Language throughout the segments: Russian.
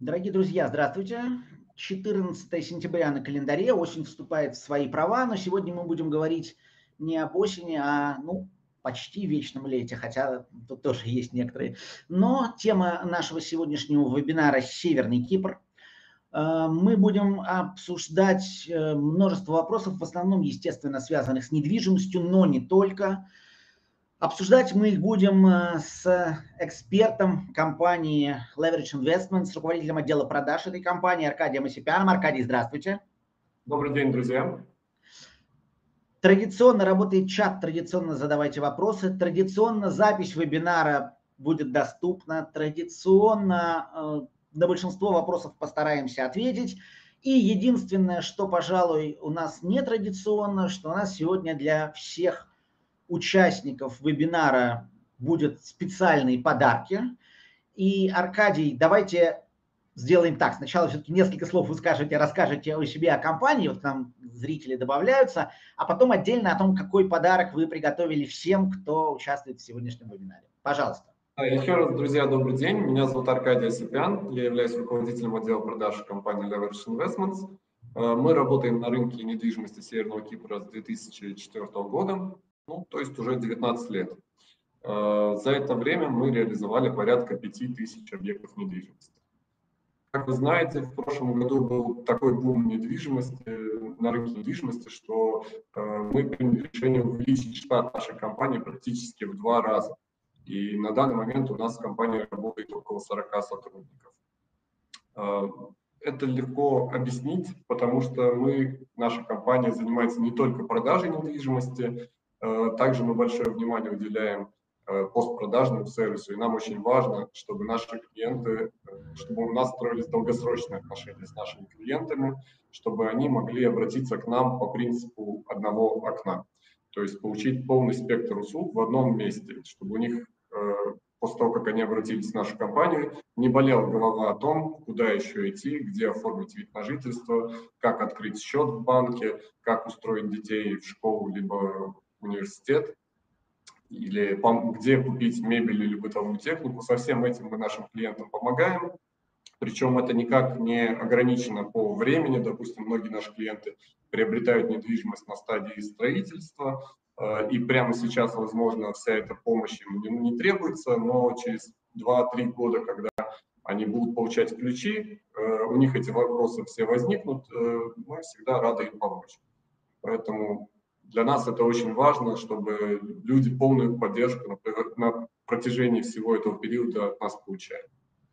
Дорогие друзья, здравствуйте. 14 сентября на календаре, осень вступает в свои права, но сегодня мы будем говорить не об осени, а почти вечном лете, хотя тут тоже есть некоторые. Но тема нашего сегодняшнего вебинара – Северный Кипр. Мы будем обсуждать множество вопросов, в основном, естественно, связанных с недвижимостью, но не только. Обсуждать мы их будем с экспертом компании Leverage Investments, с руководителем отдела продаж этой компании Аркадием Осипяном. Аркадий, здравствуйте. Добрый день, друзья. Традиционно работает чат, традиционно задавайте вопросы, традиционно запись вебинара будет доступна, традиционно на большинство вопросов постараемся ответить. И единственное, что, пожалуй, у нас не традиционно, что у нас сегодня для всех участников вебинара будут специальные подарки. И, Аркадий, давайте сделаем так. Сначала все-таки несколько слов вы скажете, расскажете о себе, о компании, вот к нам зрители добавляются, а потом отдельно о том, какой подарок вы приготовили всем, кто участвует в сегодняшнем вебинаре. Пожалуйста. Еще раз, друзья, добрый день. Меня зовут Аркадий Осипян. Я являюсь руководителем отдела продаж компании Leverage Investments. Мы работаем на рынке недвижимости Северного Кипра с 2004 года, то есть уже 19 лет. За это время мы реализовали порядка 5000 объектов недвижимости. Как вы знаете, в прошлом году был такой бум недвижимости, на рынке недвижимости, что мы приняли решение увеличить штат нашей компании практически в 2 раза. И на данный момент у нас в компании работает около 40 сотрудников. Это легко объяснить, потому что наша компания занимается не только продажей недвижимости, также мы большое внимание уделяем постпродажному сервису, и нам очень важно, чтобы наши клиенты, чтобы у нас строились долгосрочные отношения с нашими клиентами, чтобы они могли обратиться к нам по принципу одного окна, то есть получить полный спектр услуг в одном месте, чтобы у них после того, как они обратились в нашу компанию, не болела голова о том, куда еще идти, где оформить вид на жительство, как открыть счет в банке, как устроить детей в школу либо в университет, или где купить мебель или бытовую технику. Со всем этим мы нашим клиентам помогаем. Причем это никак не ограничено по времени. Допустим, многие наши клиенты приобретают недвижимость на стадии строительства, и прямо сейчас, возможно, вся эта помощь им не требуется, но через 2-3 года, когда они будут получать ключи, у них эти вопросы все возникнут, мы всегда рады им помочь. Поэтому для нас это очень важно, чтобы люди полную поддержку на протяжении всего этого периода от нас получали.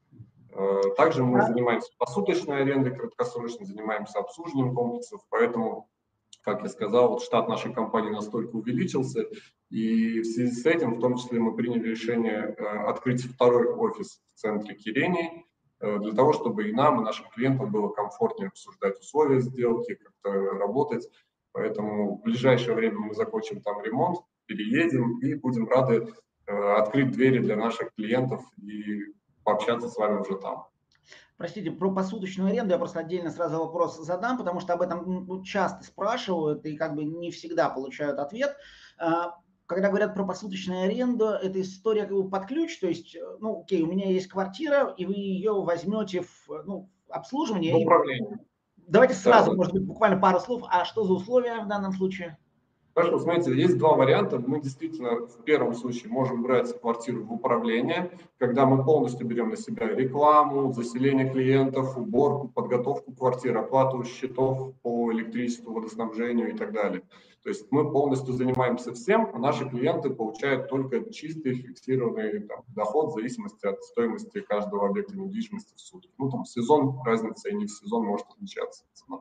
Также мы занимаемся посуточной арендой, краткосрочно занимаемся обслуживанием комплексов, поэтому, как я сказал, штат нашей компании настолько увеличился, и в связи с этим, в том числе, мы приняли решение открыть второй офис в центре Кирении, для того, чтобы и нам, и нашим клиентам было комфортнее обсуждать условия сделки, как-то работать. Поэтому в ближайшее время мы закончим там ремонт, переедем и будем рады открыть двери для наших клиентов и пообщаться с вами уже там. Простите, про посуточную аренду я просто отдельно сразу вопрос задам, потому что об этом часто спрашивают и как бы не всегда получают ответ. Когда говорят про посуточную аренду, это история как бы под ключ, то есть, окей, у меня есть квартира, и вы ее возьмете в обслуживание. В управление. Давайте сразу, может быть, буквально пару слов, а что за условия в данном случае? Хорошо, смотрите, есть 2 варианта. Мы действительно в первом случае можем брать квартиру в управление, когда мы полностью берем на себя рекламу, заселение клиентов, уборку, подготовку квартиры, оплату счетов по электричеству, водоснабжению и так далее. То есть мы полностью занимаемся всем, а наши клиенты получают только чистый фиксированный доход в зависимости от стоимости каждого объекта недвижимости в сутки. В сезон разница и не в сезон может отличаться цена.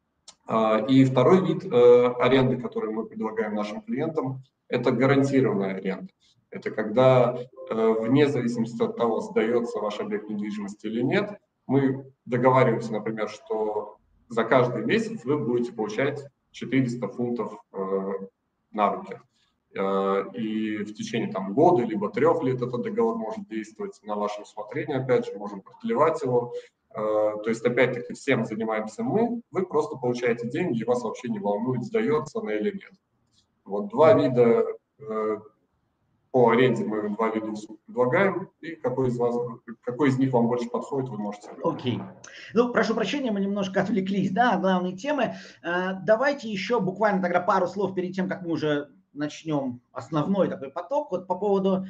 И второй вид аренды, который мы предлагаем нашим клиентам, это гарантированная аренда. Это когда вне зависимости от того, сдается ваш объект недвижимости или нет, мы договариваемся, например, что за каждый месяц вы будете получать 400 фунтов на руки. И в течение года либо 3 лет этот договор может действовать на ваше усмотрение, опять же, можем продлевать его. То есть, опять-таки, всем занимаемся мы, вы просто получаете деньги, и вас вообще не волнует, сдается она или нет. Вот 2 вида по аренде мы 2 вида услуг предлагаем, и какой из них вам больше подходит, вы можете выбрать. Окей. Ну, прошу прощения, мы немножко отвлеклись, да, от главной темы. Давайте еще буквально тогда пару слов перед тем, как мы уже начнем основной такой поток, вот по поводу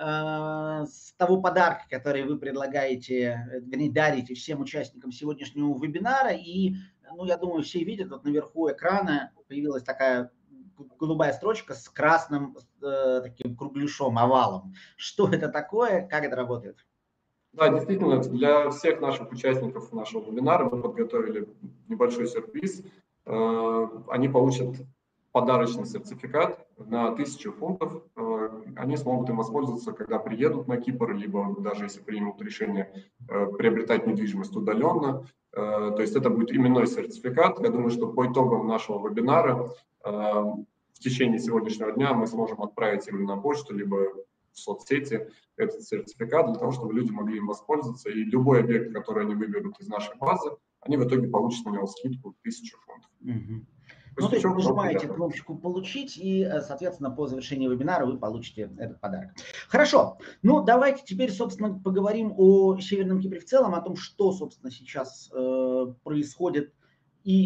того подарка, который вы предлагаете, вернее, дарите всем участникам сегодняшнего вебинара. И, ну, я думаю, все видят, вот наверху экрана появилась такая голубая строчка с красным таким кругляшом, овалом. Что это такое, как это работает? Да, действительно, для всех наших участников нашего вебинара мы подготовили небольшой сюрприз. Они получат подарочный сертификат на 1000 фунтов. Они смогут им воспользоваться, когда приедут на Кипр, либо даже если примут решение приобретать недвижимость удаленно. То есть это будет именной сертификат. Я думаю, что по итогам нашего вебинара в течение сегодняшнего дня мы сможем отправить им на почту, либо в соцсети этот сертификат для того, чтобы люди могли им воспользоваться. И любой объект, который они выберут из нашей базы, они в итоге получат на него скидку 1000 фунтов. Угу. Ну, то есть нажимаете кнопочку «Получить», и, соответственно, по завершении вебинара вы получите этот подарок. Хорошо. Ну, давайте теперь, собственно, поговорим о Северном Кипре в целом, о том, что, собственно, сейчас происходит и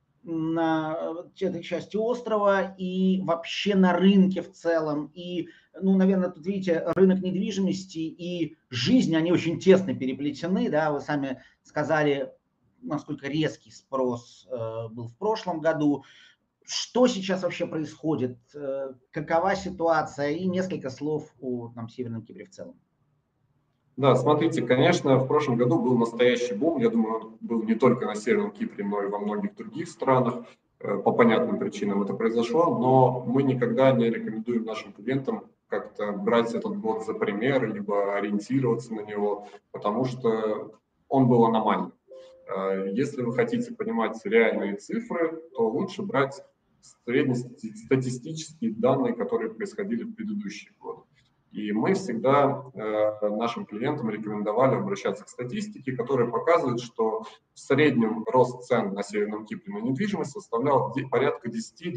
на этой части острова, и вообще на рынке в целом. И, ну, наверное, тут, видите, рынок недвижимости и жизнь, они очень тесно переплетены, да, вы сами сказали, насколько резкий спрос был в прошлом году. Что сейчас вообще происходит? Какова ситуация? И несколько слов о Северном Кипре в целом. Да, смотрите, конечно, в прошлом году был настоящий бум. Я думаю, он был не только на Северном Кипре, но и во многих других странах. По понятным причинам это произошло, но мы никогда не рекомендуем нашим клиентам как-то брать этот год за пример, либо ориентироваться на него, потому что он был аномальным. Если вы хотите понимать реальные цифры, то лучше брать среднестатистические данные, которые происходили в предыдущие годы. И мы всегда нашим клиентам рекомендовали обращаться к статистике, которая показывает, что в среднем рост цен на Северном Кипре на недвижимость составлял порядка 10-12%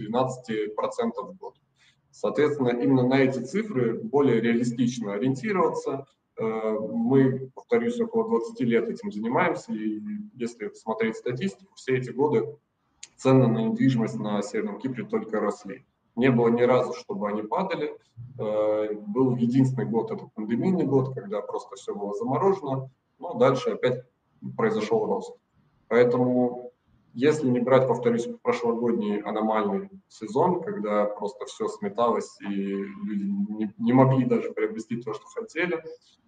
в год. Соответственно, именно на эти цифры более реалистично ориентироваться. Мы, повторюсь, около 20 лет этим занимаемся, и если смотреть статистику, все эти годы цены на недвижимость на Северном Кипре только росли. Не было ни разу, чтобы они падали. Был единственный год, это пандемийный год, когда просто все было заморожено, но дальше опять произошел рост. Поэтому, если не брать, повторюсь, прошлогодний аномальный сезон, когда просто все сметалось и люди не могли даже приобрести то, что хотели,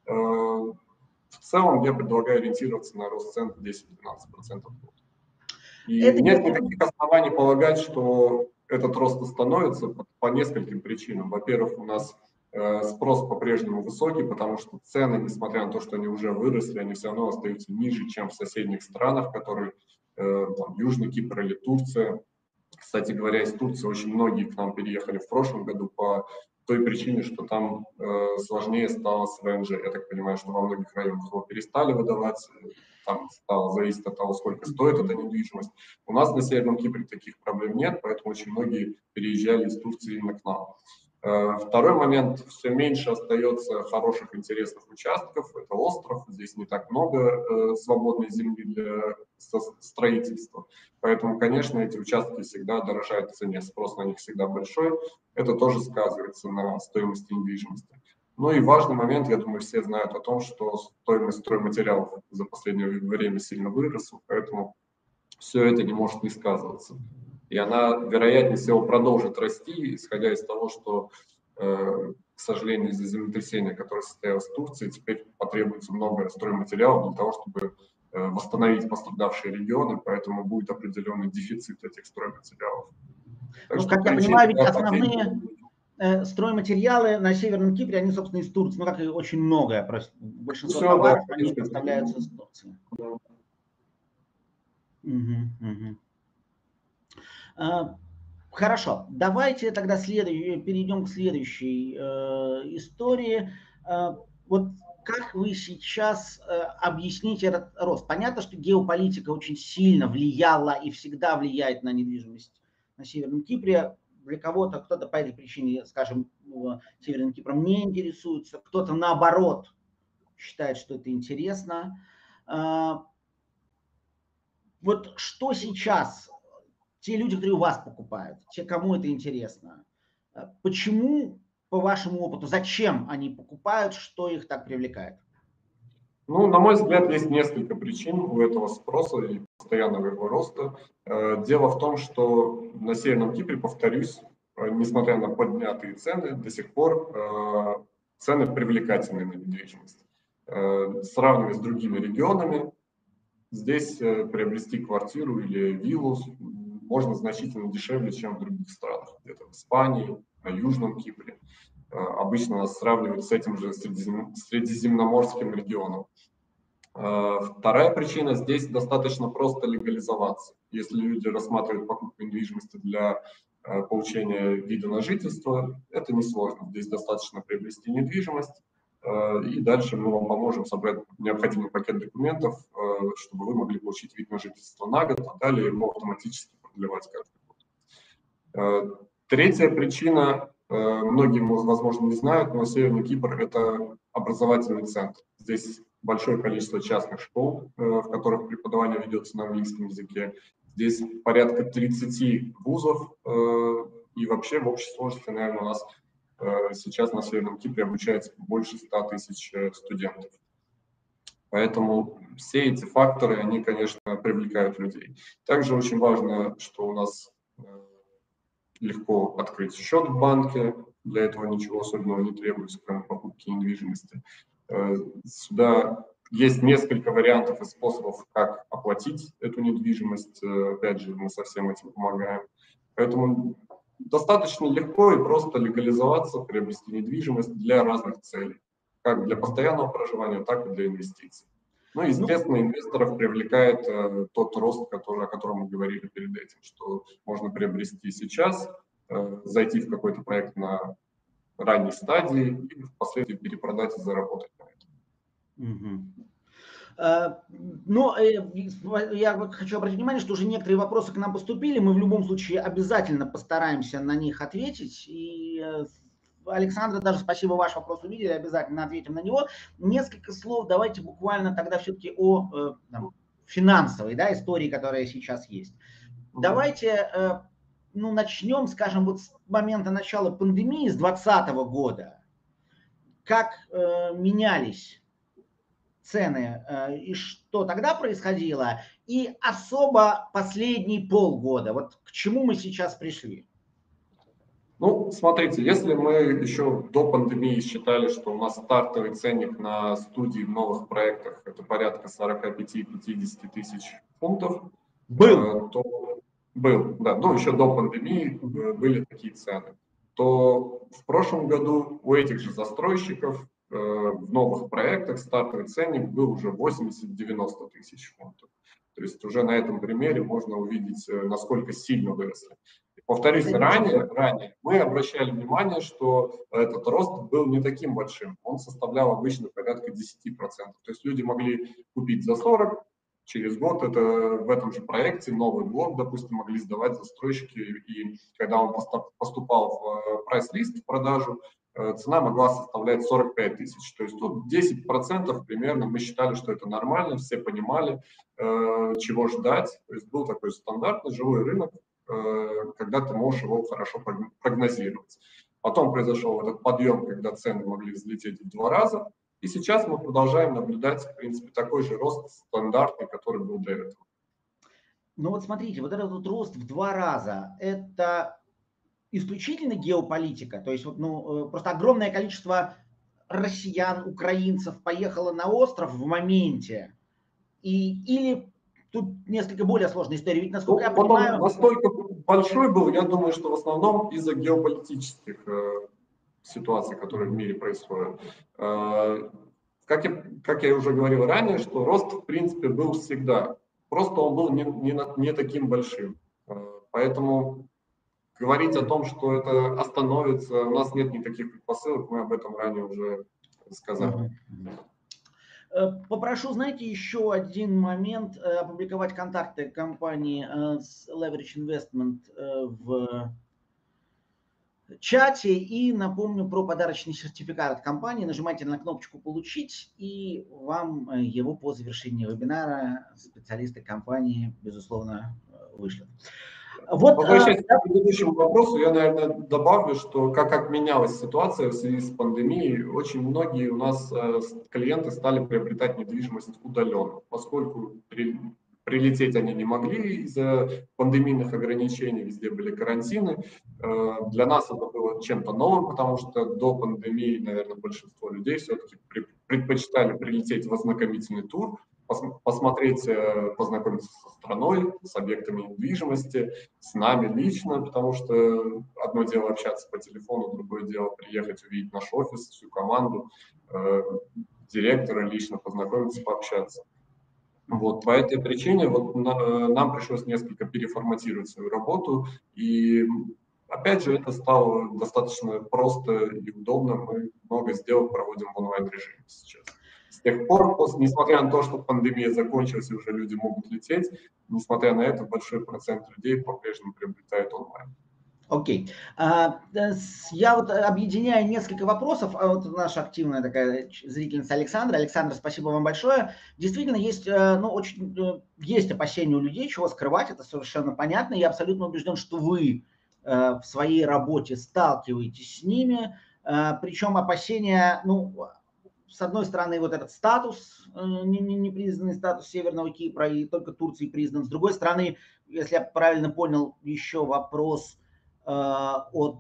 в целом я предлагаю ориентироваться на рост цен 10-12% в год. И нет никаких оснований полагать, что этот рост остановится по нескольким причинам. Во-первых, у нас спрос по-прежнему высокий, потому что цены, несмотря на то, что они уже выросли, они все равно остаются ниже, чем в соседних странах, которые там, Южный Кипр или Турция. Кстати говоря, из Турции очень многие к нам переехали в прошлом году по той причине, что там сложнее стало с ВНЖ. Я так понимаю, что во многих районах его перестали выдавать, там стало зависеть от того, сколько стоит эта недвижимость. У нас на Северном Кипре таких проблем нет, поэтому очень многие переезжали из Турции именно к нам. Второй момент, все меньше остается хороших, интересных участков. Это остров, здесь не так много свободной земли для строительства. Поэтому, конечно, эти участки всегда дорожают в цене, спрос на них всегда большой. Это тоже сказывается на стоимости недвижимости. Ну и важный момент, я думаю, все знают о том, что стоимость стройматериалов за последнее время сильно выросла, поэтому все это не может не сказываться. И она, вероятнее всего, продолжит расти, исходя из того, что, к сожалению, из-за землетрясения, которое состоялось в Турции, теперь потребуется много стройматериалов для того, чтобы восстановить пострадавшие регионы, поэтому будет определенный дефицит этих стройматериалов. Ну, как я понимаю, ведь основные стройматериалы на Северном Кипре, они, собственно, из Турции, ну, как и очень многое, большинство товаров, да, они поставляются из Турции. Да. Хорошо, давайте тогда перейдем к следующей истории. Вот как вы сейчас объясните этот рост? Понятно, что геополитика очень сильно влияла и всегда влияет на недвижимость на Северном Кипре. для кого-то, кто-то по этой причине, скажем, Северным Кипром не интересуется, кто-то наоборот считает, что это интересно. Вот что сейчас те люди, которые у вас покупают, те, кому это интересно, почему, по вашему опыту, зачем они покупают, что их так привлекает? Ну, на мой взгляд, есть несколько причин у этого спроса и постоянного его роста. Дело в том, что на Северном Кипре, повторюсь, несмотря на поднятые цены, до сих пор цены привлекательные на недвижимость. Сравнивая с другими регионами, здесь приобрести квартиру или виллу можно значительно дешевле, чем в других странах, где-то в Испании, на Южном Кипре. Обычно нас сравнивают с этим же средиземноморским регионом. Вторая причина, здесь достаточно просто легализоваться. Если люди рассматривают покупку недвижимости для получения вида на жительство, это несложно. Здесь достаточно приобрести недвижимость, и дальше мы вам поможем собрать необходимый пакет документов, чтобы вы могли получить вид на жительство на год, а далее его автоматически продлевать каждый год. Третья причина, многие, возможно, не знают, но Северный Кипр – это образовательный центр. Здесь большое количество частных школ, в которых преподавание ведется на английском языке. Здесь порядка 30 вузов, и вообще в общей сложности, наверное, у нас сейчас на Северном Кипре обучается больше 100 тысяч студентов. Поэтому все эти факторы, они, конечно, привлекают людей. Также очень важно, что у нас легко открыть счет в банке, для этого ничего особенного не требуется, кроме покупки недвижимости. Сюда есть несколько вариантов и способов, как оплатить эту недвижимость. Опять же, мы со всем этим помогаем. Поэтому достаточно легко и просто легализоваться, приобрести недвижимость для разных целей. Как для постоянного проживания, так и для инвестиций. Ну, естественно, инвесторов привлекает тот рост, о котором мы говорили перед этим, что можно приобрести сейчас, зайти в какой-то проект на ранней стадии и впоследствии перепродать и заработать на этом. Но я хочу обратить внимание, что уже некоторые вопросы к нам поступили. Мы в любом случае обязательно постараемся на них ответить. И, Александр, даже спасибо, ваш вопрос увидели, обязательно ответим на него. Несколько слов давайте буквально тогда все-таки о финансовой истории, которая сейчас есть. Давайте начнем, скажем, вот с момента начала пандемии, с 2020 года. Как менялись цены и что тогда происходило, и особо последние полгода. Вот к чему мы сейчас пришли? Ну, смотрите, если мы еще до пандемии считали, что у нас стартовый ценник на студии в новых проектах это порядка 45-50 тысяч фунтов, был, да, ну еще до пандемии были такие цены, то в прошлом году у этих же застройщиков в новых проектах стартовый ценник был уже 80-90 тысяч фунтов. То есть уже на этом примере можно увидеть, насколько сильно выросли. Повторюсь, ранее мы обращали внимание, что этот рост был не таким большим. Он составлял обычно порядка 10%. То есть люди могли купить за 40, через год это в этом же проекте новый блок, допустим, могли сдавать застройщики, и когда он поступал в прайс-лист в продажу, цена могла составлять 45 тысяч. То есть тут 10% примерно мы считали, что это нормально, все понимали, чего ждать. То есть был такой стандартный живой рынок, когда ты можешь его хорошо прогнозировать. Потом произошел этот подъем, когда цены могли взлететь в 2 раза. И сейчас мы продолжаем наблюдать, в принципе, такой же рост стандартный, который был до этого. Ну вот смотрите, вот этот вот рост в 2 раза, это исключительно геополитика? То есть вот, просто огромное количество россиян, украинцев поехало на остров в моменте, или тут несколько более сложная история? Ведь, насколько я понимаю... Он настолько большой был, я думаю, что в основном из-за геополитических ситуаций, которые в мире происходят. Как я уже говорил ранее, что рост, в принципе, был всегда. Просто он был не таким большим. Поэтому говорить о том, что это остановится, у нас нет никаких предпосылок, мы об этом ранее уже сказали. Попрошу, знаете, еще один момент, опубликовать контакты компании Leverage Investment в чате и напомню про подарочный сертификат от компании. Нажимайте на кнопочку «Получить», и вам его по завершении вебинара специалисты компании, безусловно, вышлют. Вот, возвращаясь к предыдущему вопросу, я, наверное, добавлю, что как менялась ситуация в связи с пандемией, очень многие у нас клиенты стали приобретать недвижимость удаленно, поскольку прилететь они не могли из-за пандемийных ограничений, везде были карантины. Для нас это было чем-то новым, потому что до пандемии, наверное, большинство людей все-таки предпочитали прилететь в ознакомительный тур, посмотреть, познакомиться со страной, с объектами недвижимости, с нами лично, потому что одно дело общаться по телефону, другое дело приехать, увидеть наш офис, всю команду, директора лично познакомиться, пообщаться. Вот, по этой причине вот нам пришлось несколько переформатировать свою работу, и опять же это стало достаточно просто и удобно, мы много сделок проводим в онлайн-режиме сейчас. С тех пор, несмотря на то, что пандемия закончилась и уже люди могут лететь, несмотря на это, большой процент людей по-прежнему приобретает онлайн. Окей. Я вот объединяю несколько вопросов. Вот наша активная такая зрительница Александра. Александра, спасибо вам большое. Действительно, есть, есть опасения у людей, чего скрывать, это совершенно понятно. Я абсолютно убежден, что вы в своей работе сталкиваетесь с ними. Причем опасения, с одной стороны, вот этот статус, непризнанный статус Северного Кипра, и только Турции признан. С другой стороны, если я правильно понял, еще вопрос от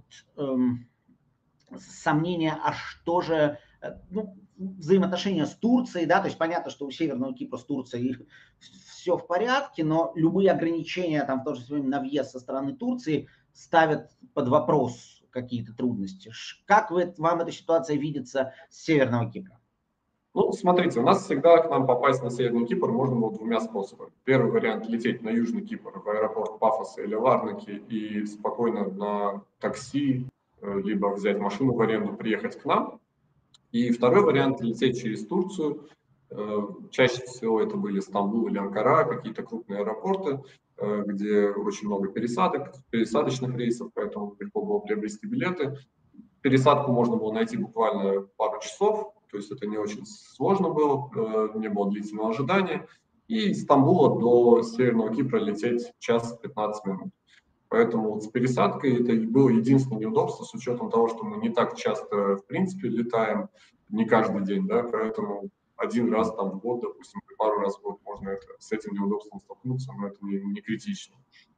сомнения, а что же, взаимоотношения с Турцией, да, то есть понятно, что у Северного Кипра с Турцией все в порядке, но любые ограничения там в то же время на въезд со стороны Турции ставят под вопрос какие-то трудности. Как вам эта ситуация видится с Северного Кипра? Ну, смотрите, у нас всегда к нам попасть на Северный Кипр можно было двумя способами. Первый вариант — лететь на Южный Кипр, в аэропорт Пафоса или Ларнаки и спокойно на такси, либо взять машину в аренду, приехать к нам. И второй вариант — лететь через Турцию. Чаще всего это были Стамбул или Анкара, какие-то крупные аэропорты, где очень много пересадочных рейсов, поэтому легко было приобрести билеты. Пересадку можно было найти буквально пару часов, то есть это не очень сложно было, не было длительного ожидания. И из Стамбула до Северного Кипра лететь час 15 минут. Поэтому вот с пересадкой это было единственное неудобство, с учетом того, что мы не так часто, в принципе, летаем, не каждый день, да, поэтому один раз там в год, допустим, пару раз в год можно с этим неудобством столкнуться, но это не критично.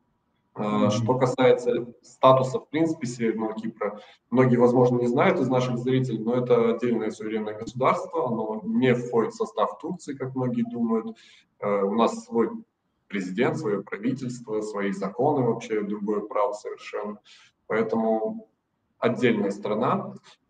Что касается статуса, в принципе, Северного Кипра, многие, возможно, не знают из наших зрителей, но это отдельное суверенное государство, оно не входит в состав Турции, как многие думают. У нас свой президент, свое правительство, свои законы, вообще другое право совершенно. Поэтому отдельная страна.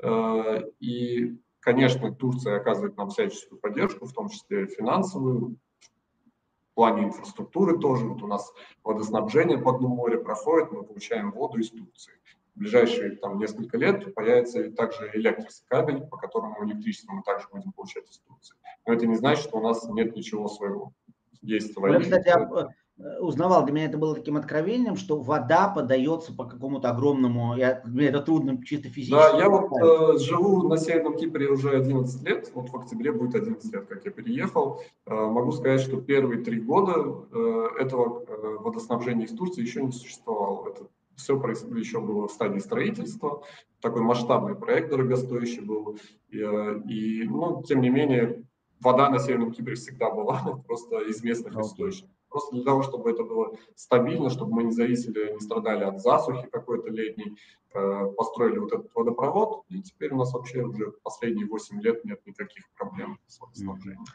И, конечно, Турция оказывает нам всяческую поддержку, в том числе финансовую, в плане инфраструктуры тоже. Вот у нас водоснабжение по дну моря проходит, мы получаем воду из Турции. В ближайшие несколько лет появится также электрокабель, по которому электричество мы также будем получать из Турции. Но это не значит, что у нас нет ничего своего. Есть свои. Я, кстати, узнавал, для меня это было таким откровением, что вода подается по какому-то огромному, мне это трудно чисто физически. Да, я вот живу на Северном Кипре уже 11 лет, вот в октябре будет 11 лет, как я переехал. Могу сказать, что первые 3 года этого водоснабжения из Турции еще не существовало. Это все еще было в стадии строительства, такой масштабный проект дорогостоящий был. Тем не менее, вода на Северном Кипре всегда была, просто из местных источников. Просто для того, чтобы это было стабильно, чтобы мы не зависели, не страдали от засухи какой-то летней, построили вот этот водопровод, и теперь у нас вообще уже последние 8 лет нет никаких проблем с водоснабжением.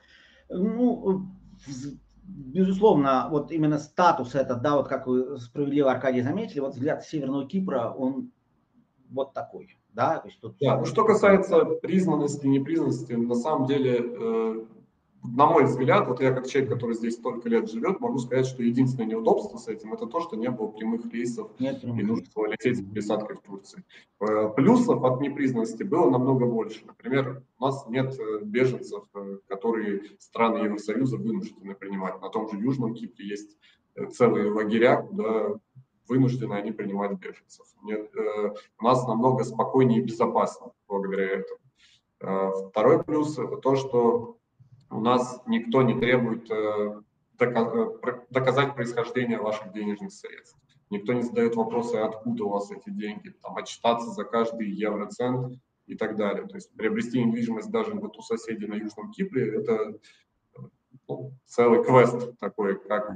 Безусловно, вот именно статус этот, да, вот как вы справедливо, Аркадий, заметили, вот взгляд Северного Кипра, он вот такой, да? То есть тут... Да, что касается признанности, непризнанности, на самом деле, на мой взгляд, вот я как человек, который здесь столько лет живет, могу сказать, что единственное неудобство с этим — это то, что не было прямых рейсов и нужно было лететь с пересадкой в Турции. Плюсов от непризнанности было намного больше. Например, у нас нет беженцев, которые страны Евросоюза вынуждены принимать. На том же Южном Кипре есть целые лагеря, куда вынуждены они принимать беженцев. У нас намного спокойнее и безопаснее благодаря этому. Второй плюс – это то, что у нас никто не требует доказать происхождение ваших денежных средств. Никто не задает вопросы, откуда у вас эти деньги, там, отчитаться за каждый евроцент и так далее. То есть приобрести недвижимость даже вот у соседей на Южном Кипре – это целый квест такой, как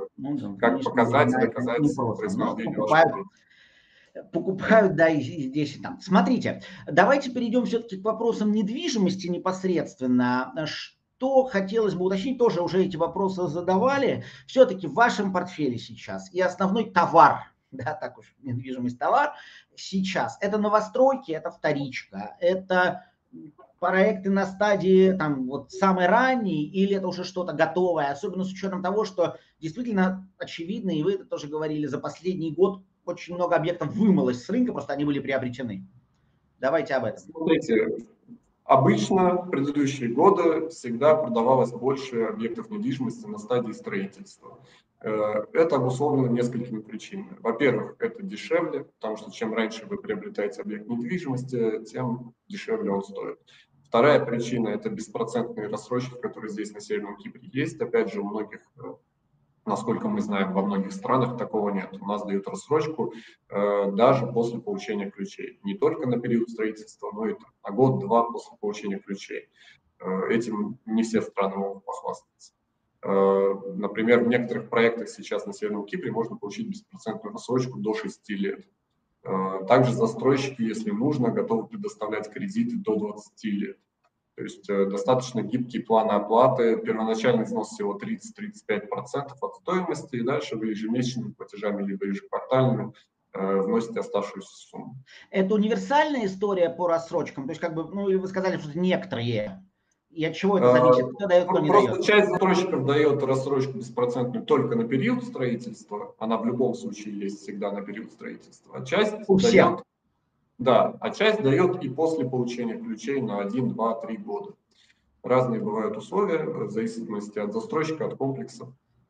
показать и доказать происхождение ваших денег. Покупают, да, и здесь, и там. Смотрите, давайте перейдем все-таки к вопросам недвижимости непосредственно. Что хотелось бы уточнить, тоже уже эти вопросы задавали. Все-таки в вашем портфеле сейчас и основной товар, да, так уж, недвижимость товар сейчас, это новостройки, это вторичка, это проекты на стадии там вот самой ранней, или это уже что-то готовое, особенно с учетом того, что действительно очевидно, и вы это тоже говорили, за последний год очень много объектов вымылось с рынка, просто они были приобретены. Давайте об этом. Смотрите, обычно в предыдущие годы всегда продавалось больше объектов недвижимости на стадии строительства. Это обусловлено несколькими причинами. Во-первых, это дешевле, потому что чем раньше вы приобретаете объект недвижимости, тем дешевле он стоит. Вторая причина – это беспроцентные рассрочки, которые здесь на Северном Кипре есть. Опять же, у многих, насколько мы знаем, во многих странах такого нет. У нас дают рассрочку даже после получения ключей. Не только на период строительства, но и на год-два после получения ключей. Этим не все страны могут похвастаться. Например, в некоторых проектах сейчас на Северном Кипре можно получить беспроцентную рассрочку до 6 лет. Также застройщики, если нужно, готовы предоставлять кредиты до 20 лет. То есть достаточно гибкие планы оплаты. Первоначальный взнос всего 30-35% от стоимости, и дальше вы ежемесячными платежами либо ежеквартальными вносите оставшуюся сумму. Это универсальная история по рассрочкам? То есть, как бы, ну, или вы сказали, что некоторые. И от чего это зависит? Кто дает, кто не дает? Просто часть застройщиков дает рассрочку беспроцентную только на период строительства. Она в любом случае есть всегда на период строительства. А часть дает, да, а часть дает и после получения ключей на 1, 2, 3 года. Разные бывают условия в зависимости от застройщика, от комплекса.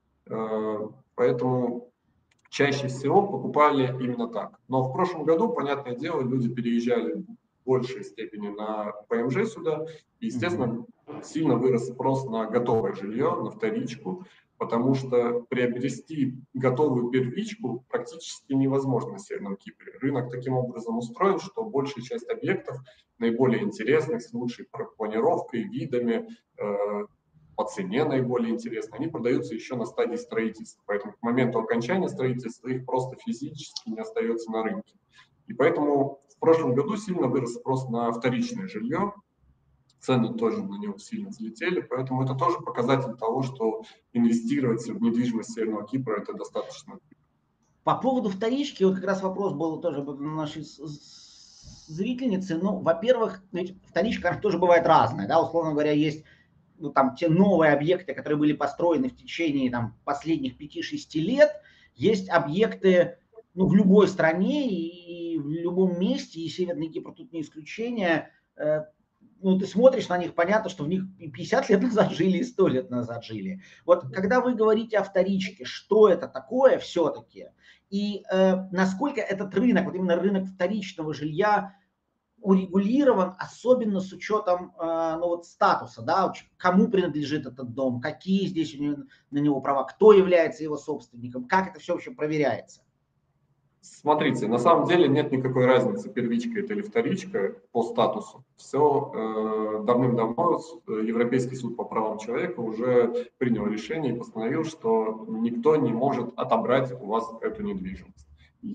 Поэтому чаще всего покупали именно так. Но в прошлом году, понятное дело, люди переезжали в большей степени на ПМЖ сюда. И, естественно, сильно вырос спрос на готовое жилье, на вторичку, потому что приобрести готовую первичку практически невозможно на Северном Кипре. Рынок таким образом устроен, что большая часть объектов, наиболее интересных, с лучшей планировкой, видами, по цене наиболее интересные, они продаются еще на стадии строительства. Поэтому к моменту окончания строительства их просто физически не остается на рынке. И поэтому в прошлом году сильно вырос спрос на вторичное жилье. Цены тоже на него сильно взлетели. Поэтому это тоже показатель того, что инвестировать в недвижимость Северного Кипра – это достаточно. По поводу вторички, вот как раз вопрос был тоже нашей зрительницы. Ну, во-первых, вторичка тоже бывает разная. Да? Условно говоря, есть там те новые объекты, которые были построены в течение там, последних 5-6 лет, есть объекты в любой стране и в любом месте, и Северный Кипр тут не исключение. Ты смотришь на них, понятно, что в них и 50 лет назад жили, и 100 лет назад жили. Вот когда вы говорите о вторичке, что это такое все-таки, и насколько этот рынок, вот именно рынок вторичного жилья, урегулирован, особенно с учетом статуса, да, кому принадлежит этот дом, какие здесь на него права, кто является его собственником, как это все вообще проверяется? Смотрите, на самом деле нет никакой разницы, первичка это или вторичка по статусу. Все давным-давно Европейский суд по правам человека уже принял решение и постановил, что никто не может отобрать у вас эту недвижимость.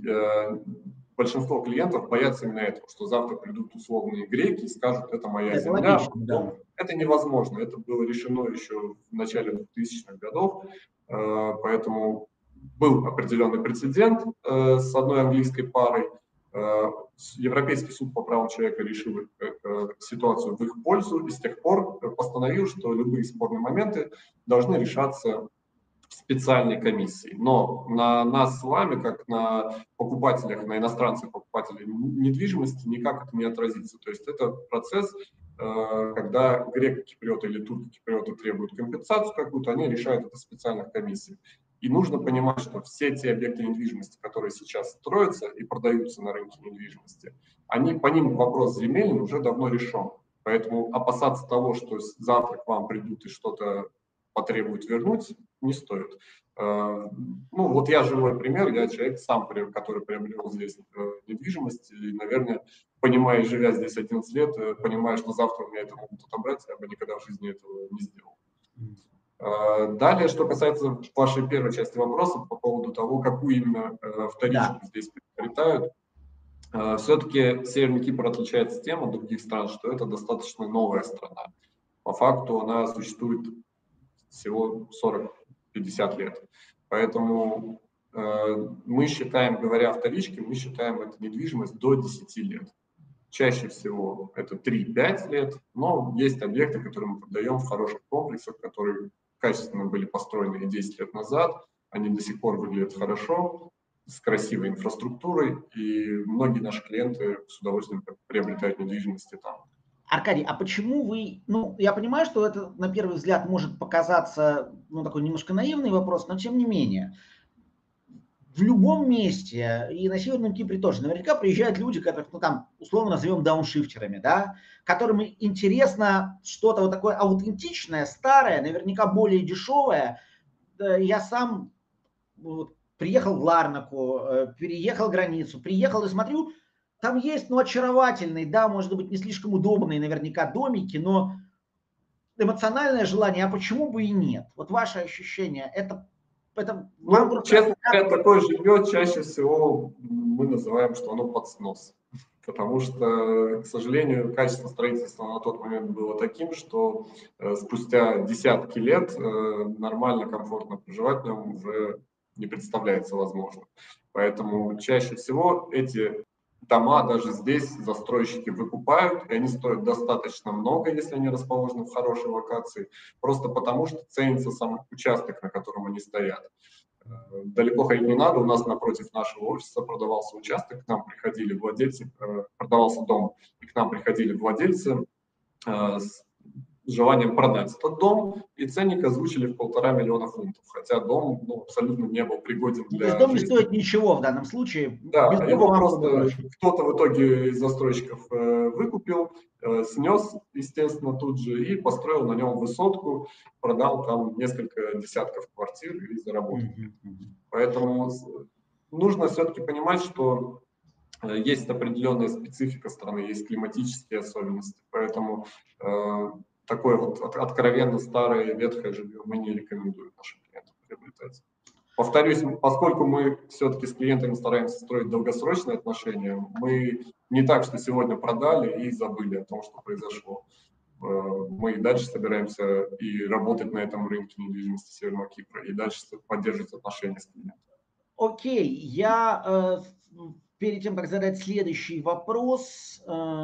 Большинство клиентов боятся именно этого, что завтра придут условные греки и скажут, это моя земля. Логично, да. Это невозможно. Это было решено еще в начале 2000-х годов. Поэтому был определенный прецедент с одной английской парой. Европейский суд по правам человека решил ситуацию в их пользу и с тех пор постановил, что любые спорные моменты должны решаться специальной комиссии. Но на нас с вами, как на покупателях, на иностранцев покупателей недвижимости, никак это не отразится. То есть это процесс, когда греки-киприоты или турки-киприоты требуют компенсацию какую-то, они решают это в специальных комиссиях. И нужно понимать, что все те объекты недвижимости, которые сейчас строятся и продаются на рынке недвижимости, по ним вопрос земельный уже давно решен. Поэтому опасаться того, что завтра к вам придут и что-то потребуют вернуть, не стоит. Ну, вот я живой пример, я человек сам, который приобрел здесь недвижимость, и, наверное, понимая, живя здесь 11 лет, понимая, что завтра у меня это могут отобрать, я бы никогда в жизни этого не сделал. Далее, что касается вашей первой части вопроса по поводу того, какую именно вторичку здесь приобретают, все-таки Северный Кипр отличается тем от других стран, что это достаточно новая страна. По факту она существует всего 40-50 лет. Поэтому мы считаем, говоря о вторичке, мы считаем эту недвижимость до 10 лет. Чаще всего это 3-5 лет, но есть объекты, которые мы продаем в хороших комплексах, которые качественно были построены и 10 лет назад, они до сих пор выглядят хорошо, с красивой инфраструктурой, и многие наши клиенты с удовольствием приобретают недвижимости там. Аркадий, а почему вы, ну, я понимаю, что это на первый взгляд может показаться, ну, такой немножко наивный вопрос, но тем не менее, в любом месте, и на Северном Кипре тоже, наверняка приезжают люди, которых, ну, там, условно назовем дауншифтерами, да, которым интересно что-то вот такое аутентичное, старое, наверняка более дешевое. Я сам вот, приехал в Ларнаку, переехал границу, приехал и смотрю, там есть, ну, очаровательные, да, может быть, не слишком удобные наверняка домики, но эмоциональное желание, а почему бы и нет? Вот ваше ощущение, это вам Ну, честно говоря, такое жилье чаще всего мы называем, что оно под снос. Потому что, к сожалению, качество строительства на тот момент было таким, что спустя десятки лет нормально, комфортно проживать в нем уже не представляется возможным. Поэтому чаще всего эти дома даже здесь застройщики выкупают, и они стоят достаточно много, если они расположены в хорошей локации, просто потому что ценится сам участок, на котором они стоят. Далеко ходить не надо, у нас напротив нашего офиса продавался участок, к нам приходили владельцы, продавался дом, и к нам приходили владельцы с желанием продать этот дом, и ценник озвучили в 1,5 миллиона фунтов, хотя дом, ну, абсолютно не был пригоден для жизни. То есть дом не стоит ничего в данном случае? Да, его просто кто-то в итоге из застройщиков выкупил, снес, естественно, тут же и построил на нем высотку, продал там несколько десятков квартир и заработал. Поэтому нужно все-таки понимать, что есть определенная специфика страны, есть климатические особенности, поэтому такое вот откровенно старое ветхое жилье мы не рекомендуем нашим клиентам приобретать. Повторюсь, поскольку мы все-таки с клиентами стараемся строить долгосрочные отношения, мы не так, что сегодня продали и забыли о том, что произошло. Мы и дальше собираемся и работать на этом рынке недвижимости Северного Кипра, и дальше поддерживать отношения с клиентами. Окей, я перед тем, как задать следующий вопрос,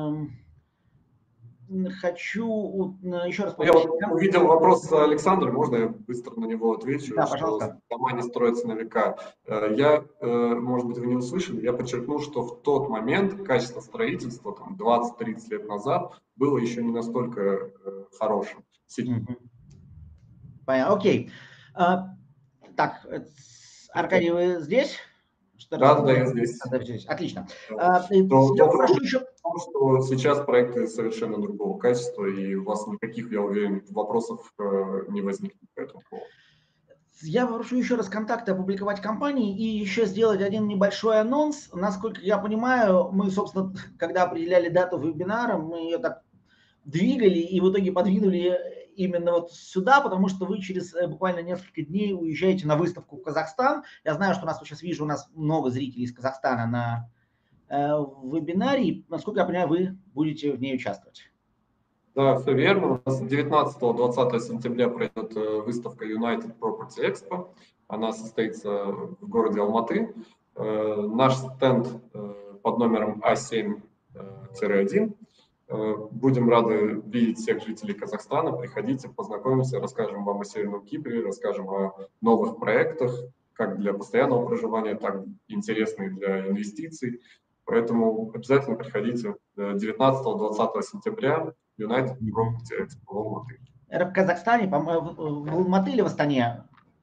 хочу еще раз спросить. Я увидел вопрос Александра, можно я быстро на него отвечу? Да, что пожалуйста. Дома не строятся на века. Я, может быть, вы не услышали, я подчеркнул, что в тот момент качество строительства, там, 20-30 лет назад, было еще не настолько хорошим. Понятно, окей. Так, Аркадий, вы здесь? Да, я здесь. Отлично. Я прошу еще... что сейчас проекты совершенно другого качества, и у вас никаких, я уверен, вопросов не возникнет по этому поводу. Я прошу еще раз контакты опубликовать компании и еще сделать один небольшой анонс. Насколько я понимаю, мы, собственно, когда определяли дату вебинара, мы ее так двигали и в итоге подвинули именно вот сюда, потому что вы через буквально несколько дней уезжаете на выставку в Казахстан. Я знаю, что сейчас вижу, у нас много зрителей из Казахстана на вебинаре. Насколько я понимаю, вы будете в ней участвовать. Да, все верно. У нас 19-20 сентября пройдет выставка United Property Expo. Она состоится в городе Алматы. Наш стенд под номером А7-1. Будем рады видеть всех жителей Казахстана. Приходите, познакомимся, расскажем вам о Северном Кипре, расскажем о новых проектах, как для постоянного проживания, так и интересные для инвестиций. Поэтому обязательно приходите 19-20 сентября United Property Expo в Алматы. Это в Казахстане, в Алматы или в Астане?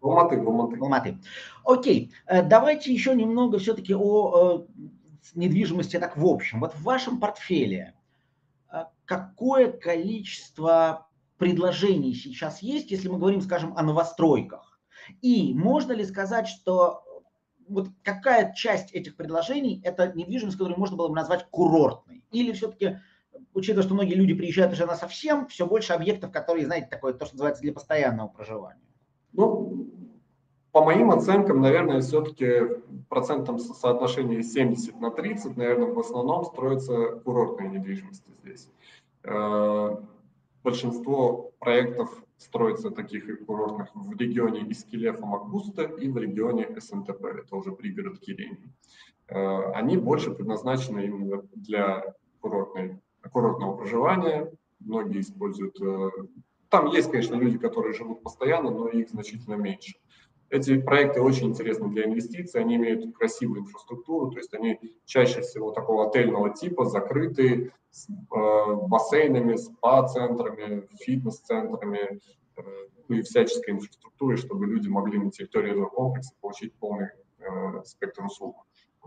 В Алматы. Алматы. Окей, давайте еще немного все-таки о недвижимости так в общем. Вот в вашем портфеле какое количество предложений сейчас есть, если мы говорим, скажем, о новостройках? И можно ли сказать, что вот какая часть этих предложений это недвижимость, которую можно было бы назвать курортной? Или все-таки, учитывая, что многие люди приезжают уже на совсем, все больше объектов, которые, знаете, такое, то, что называется, для постоянного проживания? Ну, по моим оценкам, наверное, все-таки в процентном соотношении 70/30, наверное, в основном строится курортная недвижимость здесь. Большинство проектов строится таких и курортных в регионе Искеле-Фамагуста и в регионе СНТП, это уже пригород Кирени. Они больше предназначены именно для курортного проживания. Многие используют... Там есть, конечно, люди, которые живут постоянно, но их значительно меньше. Эти проекты очень интересны для инвестиций, они имеют красивую инфраструктуру, то есть они чаще всего такого отельного типа, закрытые, с бассейнами, спа-центрами, фитнес-центрами и всяческой инфраструктурой, чтобы люди могли на территории этого комплекса получить полный спектр услуг.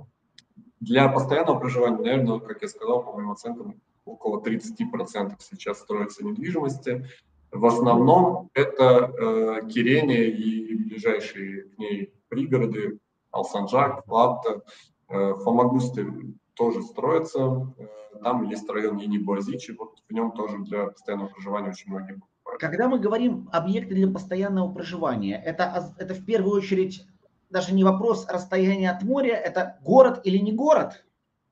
Для постоянного проживания, наверное, как я сказал, по моим оценкам, около 30% сейчас строится недвижимости. В основном это Кирения и ближайшие к ней пригороды, Алсанджак, Лапта, Фамагусты тоже строятся. Там есть район Ени-Буазичи, вот в нем тоже для постоянного проживания очень многие покупают. Когда мы говорим объекты для постоянного проживания, это в первую очередь даже не вопрос расстояния от моря, это город или не город?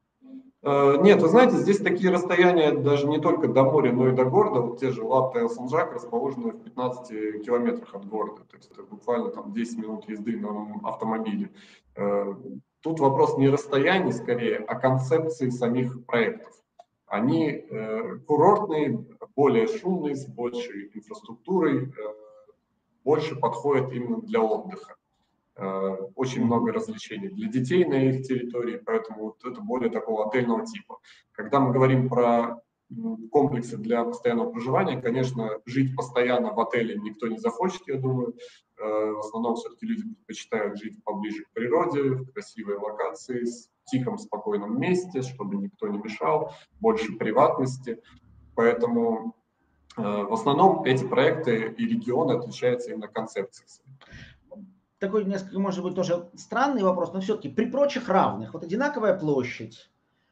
Нет, вы знаете, здесь такие расстояния даже не только до моря, но и до города. Вот те же Лапта и Алсанджак расположены в 15 километрах от города. То есть это буквально там 10 минут езды на автомобиле. Тут вопрос не расстояний скорее, а концепции самих проектов. Они курортные, более шумные, с большей инфраструктурой, больше подходят именно для отдыха. Очень много развлечений для детей на их территории, поэтому вот это более такого отельного типа. Когда мы говорим про комплексы для постоянного проживания, конечно, жить постоянно в отеле никто не захочет, я думаю. В основном все-таки люди предпочитают жить поближе к природе, в красивой локации, в тихом, спокойном месте, чтобы никто не мешал, больше приватности. Поэтому в основном эти проекты и регионы отличаются именно концепцией. Такой несколько, может быть, тоже странный вопрос, но все-таки при прочих равных, вот одинаковая площадь,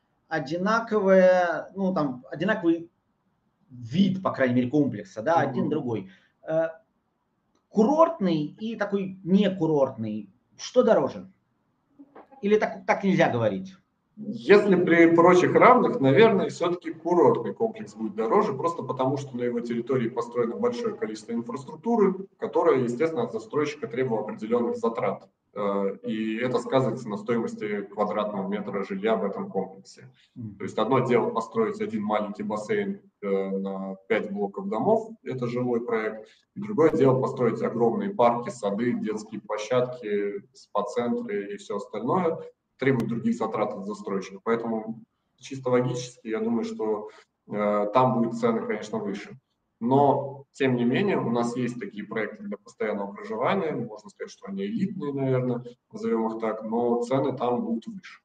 одинаковый вид, по крайней мере, комплекса, да, один другой. Курортный и такой некурортный, что дороже? Или так нельзя говорить? Если при прочих равных, наверное, все-таки курортный комплекс будет дороже, просто потому что на его территории построено большое количество инфраструктуры, которая, естественно, от застройщика требовала определенных затрат. И это сказывается на стоимости квадратного метра жилья в этом комплексе. То есть одно дело построить один маленький бассейн на 5 блоков домов, это жилой проект, и другое дело построить огромные парки, сады, детские площадки, спа-центры и все остальное, требует других затрат от застройщика. Поэтому чисто логически, я думаю, что там будут цены, конечно, выше. Но, тем не менее, у нас есть такие проекты для постоянного проживания. Можно сказать, что они элитные, наверное, назовем их так, но цены там будут выше.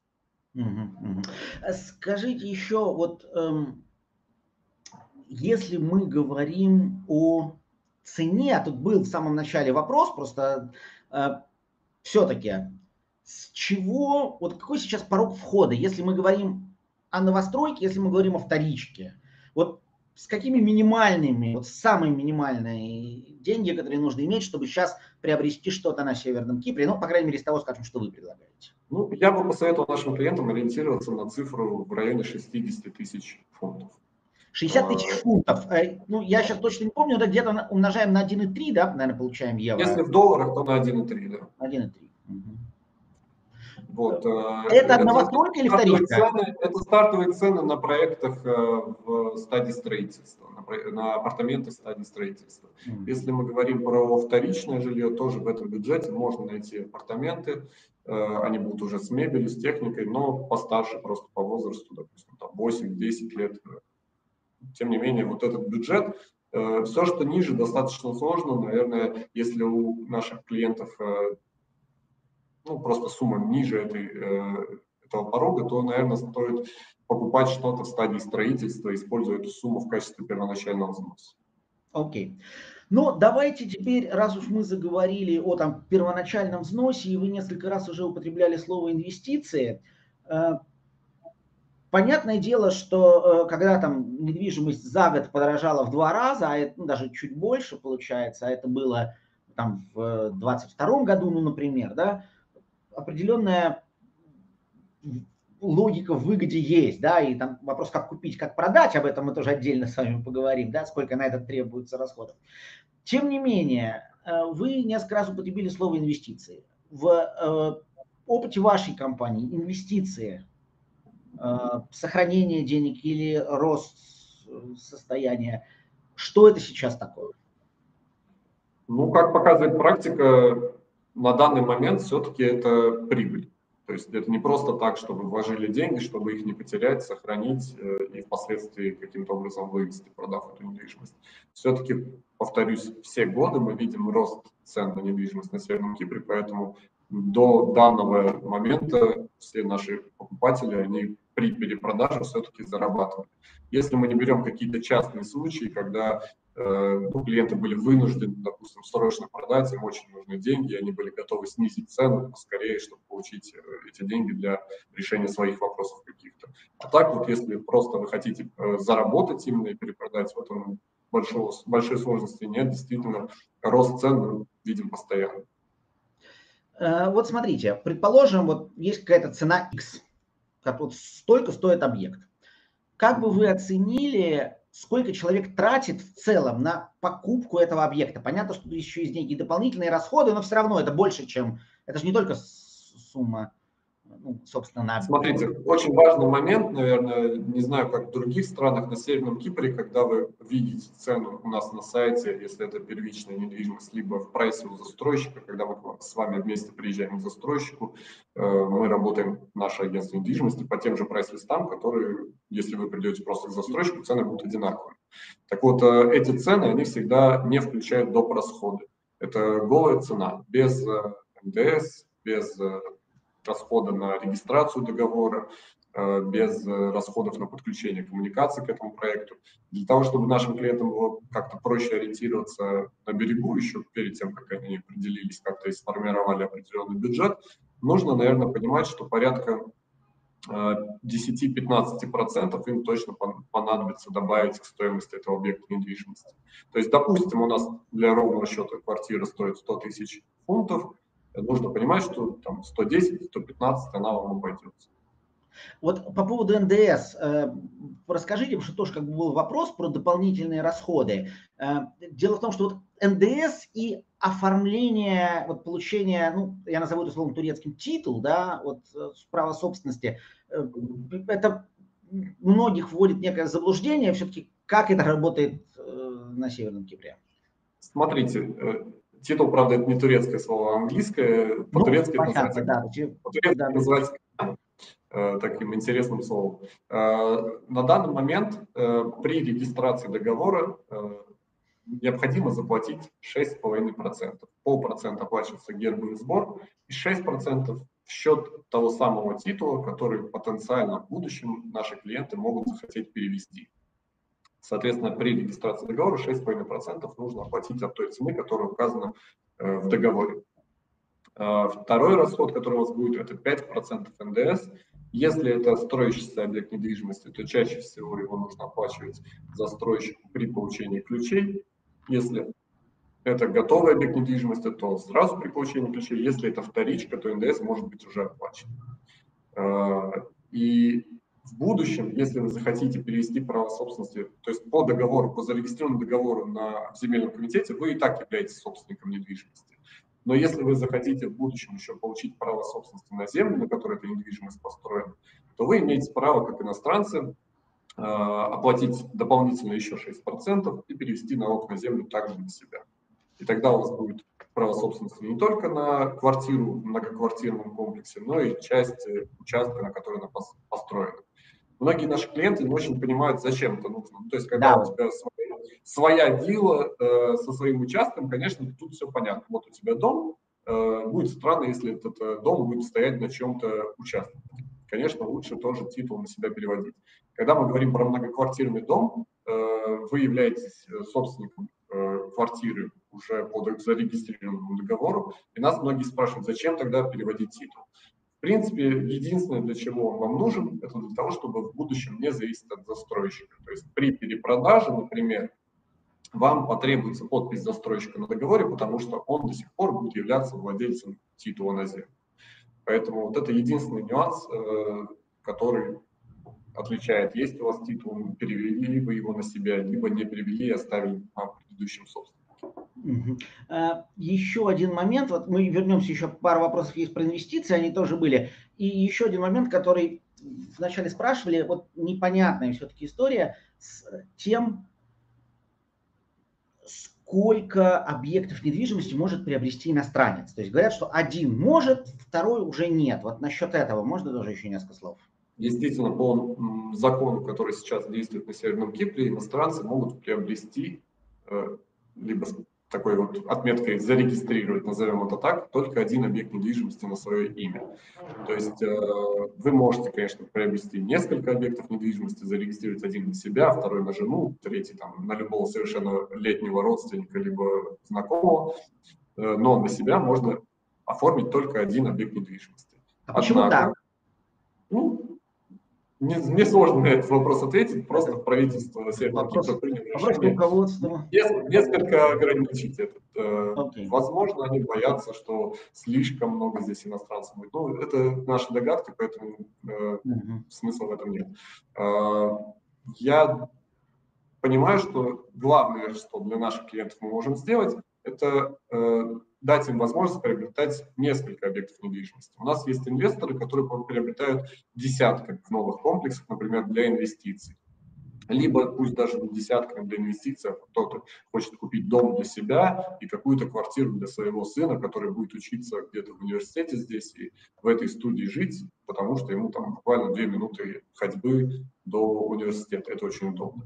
Скажите еще, вот если мы говорим о цене, а тут был в самом начале вопрос, просто все-таки с чего, вот какой сейчас порог входа, если мы говорим о новостройке, если мы говорим о вторичке, вот с какими минимальными, вот самые минимальные деньги, которые нужно иметь, чтобы сейчас приобрести что-то на Северном Кипре, ну, по крайней мере, из того, скажем, что вы предлагаете? Ну, я бы посоветовал нашим клиентам ориентироваться на цифру в районе 60 тысяч фунтов. 60 тысяч фунтов. Ну, я сейчас точно не помню, это где-то умножаем на 1,3, да, наверное, получаем евро. Если в долларах, то на 1,3, да. 1,3. Вот. Это новостройка или вторичка? Это стартовые цены на проектах в стадии строительства, на апартаменты в стадии строительства. Если мы говорим про вторичное жилье, тоже в этом бюджете можно найти апартаменты. Они будут уже с мебелью, с техникой, но постарше просто по возрасту, допустим, 8-10 лет. Тем не менее, вот этот бюджет Все, что ниже, достаточно сложно. Наверное, если у наших клиентов ну, просто сумма ниже этого порога, то, наверное, стоит покупать что-то в стадии строительства, используя эту сумму в качестве первоначального взноса. Окей. Но давайте теперь, раз уж мы заговорили о там, первоначальном взносе, и вы несколько раз уже употребляли слово инвестиции, понятное дело, что когда там недвижимость за год подорожала в 2 раза, а это, ну, даже чуть больше получается, а это было там в 2022 году, ну, например, да, определенная логика в выгоде есть, да, и там вопрос, как купить, как продать, об этом мы тоже отдельно с вами поговорим, да, сколько на это требуется расходов. Тем не менее, вы несколько раз употребили слово инвестиции. В опыте вашей компании инвестиции, сохранение денег или рост состояния, что это сейчас такое? Ну, как показывает практика, на данный момент все-таки это прибыль. То есть это не просто так, чтобы вложили деньги, чтобы их не потерять, сохранить и впоследствии каким-то образом вывести, продав эту недвижимость. Все-таки, повторюсь, все годы мы видим рост цен на недвижимость на Северном Кипре, поэтому до данного момента все наши покупатели, они при перепродаже все-таки зарабатывают. Если мы не берем какие-то частные случаи, когда клиенты были вынуждены, допустим, срочно продать, им очень нужны деньги, и они были готовы снизить цену поскорее, чтобы получить эти деньги для решения своих вопросов каких-то. А так вот, если просто вы хотите заработать именно и перепродать, в этом большой сложности нет, действительно, рост цен мы видим постоянно. Вот смотрите, предположим, вот есть какая-то цена X, как вот столько стоит объект. Как бы вы оценили, сколько человек тратит в целом на покупку этого объекта? Понятно, что еще есть некие дополнительные расходы, но все равно это больше, чем... Это же не только сумма, ну, собственно, на... Смотрите, очень важный момент, наверное, не знаю, как в других странах, на Северном Кипре, когда вы видите цену у нас на сайте, если это первичная недвижимость, либо в прайсе у застройщика, когда мы с вами вместе приезжаем к застройщику, мы работаем, наше агентство недвижимости, по тем же прайс-листам, которые, если вы придете просто к застройщику, цены будут одинаковые. Так вот, эти цены, они всегда не включают доп. Расходы. Это голая цена, без НДС, без расхода на регистрацию договора, без расходов на подключение коммуникации к этому проекту. Для того, чтобы нашим клиентам было как-то проще ориентироваться на берегу, еще перед тем, как они определились, как-то и сформировали определенный бюджет, нужно, наверное, понимать, что порядка 10-15% им точно понадобится добавить к стоимости этого объекта недвижимости. То есть, допустим, у нас для ровного счета квартира стоит 100 тысяч фунтов, нужно понимать, что там 110-115 она вам обойдется. Вот по поводу НДС, расскажите, потому что тоже как бы был вопрос про дополнительные расходы. Дело в том, что вот НДС и оформление, вот получение, ну, я назову это словом турецким, титул, да, вот право собственности, это многих вводит некое заблуждение, все-таки как это работает на Северном Кипре. Смотрите, титул, правда, это не турецкое слово, а английское. По-турецки это понятно, называется, да. по-турецки Да. называется таким интересным словом. На данный момент при регистрации договора необходимо заплатить 6,5%. Полпроцента оплачивается гербовый сбор и 6% в счет того самого титула, который потенциально в будущем наши клиенты могут захотеть перевести. Соответственно, при регистрации договора 6,5% нужно оплатить от той цены, которая указана в договоре. Второй расход, который у вас будет, это 5% НДС. Если это строящийся объект недвижимости, то чаще всего его нужно оплачивать застройщику при получении ключей. Если это готовый объект недвижимости, то сразу при получении ключей. Если это вторичка, то НДС может быть уже оплачен. И в будущем, если вы захотите перевести право собственности, то есть по договору, по зарегистрированному договору в земельном комитете, вы и так являетесь собственником недвижимости. Но если вы захотите в будущем еще получить право собственности на землю, на которой эта недвижимость построена, то вы имеете право, как иностранцы, оплатить дополнительно еще 6% и перевести налог на землю также на себя. И тогда у вас будет право собственности не только на квартиру в многоквартирном комплексе, но и часть участка, на которой она построена. Многие наши клиенты не очень понимают, зачем это нужно. То есть, когда Да. у тебя своя вилла со своим участком, конечно, тут все понятно. Вот у тебя дом, будет странно, если этот дом будет стоять на чем-то участке. Конечно, лучше тоже титул на себя переводить. Когда мы говорим про многоквартирный дом, вы являетесь собственником квартиры уже по зарегистрированному договору, и нас многие спрашивают, зачем тогда переводить титул. В принципе, единственное, для чего он вам нужен, это для того, чтобы в будущем не зависеть от застройщика. То есть при перепродаже, например, вам потребуется подпись застройщика на договоре, потому что он до сих пор будет являться владельцем титула на землю. Поэтому вот это единственный нюанс, который отличает, есть у вас титул, перевели вы его на себя, либо не перевели и оставили на предыдущем собственнике. Еще один момент, вот мы вернемся, еще пару вопросов есть про инвестиции, они тоже были. И еще один момент, который вначале спрашивали, вот непонятная все-таки история с тем, сколько объектов недвижимости может приобрести иностранец. То есть говорят, что один может, второй уже нет. Вот насчет этого можно тоже еще несколько слов? Действительно, по закону, который сейчас действует на Северном Кипре, иностранцы могут приобрести, либо с такой вот отметкой зарегистрировать, назовем это так, только один объект недвижимости на свое имя. То есть вы можете, конечно, приобрести несколько объектов недвижимости, зарегистрировать один на себя, второй на жену, третий там, на любого совершеннолетнего родственника либо знакомого, но на себя можно оформить только один объект недвижимости. А почему так? Мне сложно на этот вопрос ответить, просто правительство Северного Кипра приняло решение несколько ограничить этот. Возможно, они боятся, что слишком много здесь иностранцев будет. Ну, это наши догадки, поэтому смысла в этом нет. Я понимаю, что главное, что для наших клиентов мы можем сделать, это дать им возможность приобретать несколько объектов недвижимости. У нас есть инвесторы, которые приобретают десятки новых комплексов, например, для инвестиций. Либо пусть даже не десятками для инвестиций, а кто-то хочет купить дом для себя и какую-то квартиру для своего сына, который будет учиться где-то в университете здесь и в этой студии жить, потому что ему там буквально 2 минуты ходьбы до университета. Это очень удобно.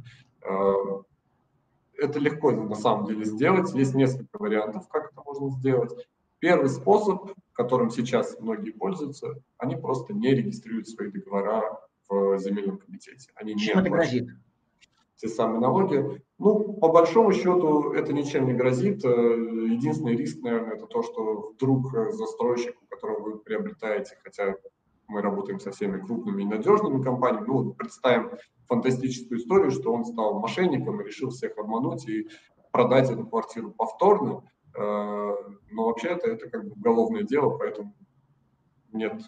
Это легко на самом деле сделать. Есть несколько вариантов, как это можно сделать. Первый способ, которым сейчас многие пользуются, они просто не регистрируют свои договора в земельном комитете. Они не оплачивают те самые налоги. Ну, по большому счету, это ничем не грозит. Единственный риск, наверное, это то, что вдруг застройщик, у которого вы приобретаете, хотя мы работаем со всеми крупными и надежными компаниями, ну, представим фантастическую историю, что он стал мошенником и решил всех обмануть и продать эту квартиру повторно. Но вообще-то это как бы уголовное дело, поэтому нет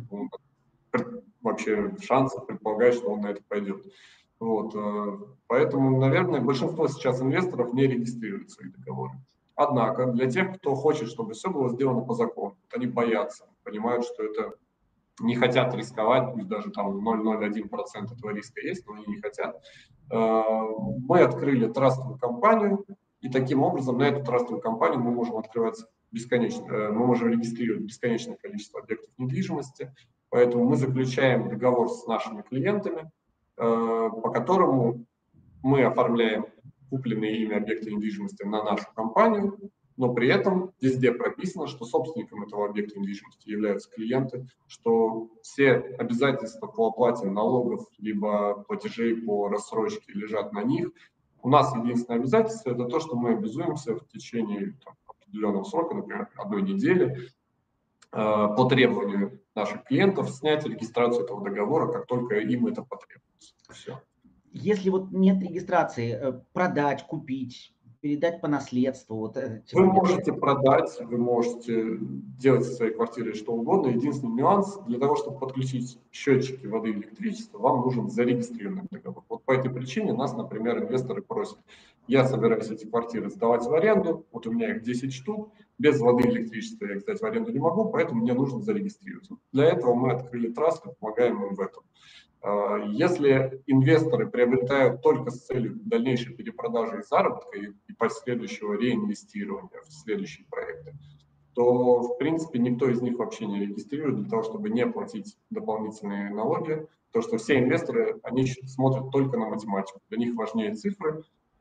вообще шансов предполагать, что он на это пойдет. Вот. Поэтому, наверное, большинство сейчас инвесторов не регистрируют свои договоры. Однако для тех, кто хочет, чтобы все было сделано по закону, они боятся, понимают, что это не хотят рисковать, пусть даже там 0,01% этого риска есть, но они не хотят. Мы открыли трастовую компанию, и таким образом на эту трастовую компанию мы можем открывать бесконечно, мы можем регистрировать бесконечное количество объектов недвижимости, поэтому мы заключаем договор с нашими клиентами, по которому мы оформляем купленные ими объекты недвижимости на нашу компанию, но при этом везде прописано, что собственником этого объекта недвижимости являются клиенты, что все обязательства по оплате налогов либо платежей по рассрочке лежат на них. У нас единственное обязательство – это то, что мы обязуемся в течение определенного срока, например, 1 недели, по требованию наших клиентов снять регистрацию этого договора, как только им это потребуется. Все. Если вот нет регистрации, продать, купить, передать по наследству. Вот вы можете продать, вы можете делать со своей квартирой что угодно. Единственный нюанс, для того, чтобы подключить счетчики воды и электричества, вам нужен зарегистрированный договор. Вот по этой причине нас, например, инвесторы просят: я собираюсь эти квартиры сдавать в аренду, вот у меня их 10 штук, без воды и электричества я их сдать в аренду не могу, поэтому мне нужно зарегистрировать. Для этого мы открыли траст и помогаем им в этом. Если инвесторы приобретают только с целью дальнейшей перепродажи и заработка и последующего реинвестирования в следующие проекты, то, в принципе, никто из них вообще не регистрирует для того, чтобы не платить дополнительные налоги. То, что все инвесторы, они смотрят только на математику. Для них важнее цифры.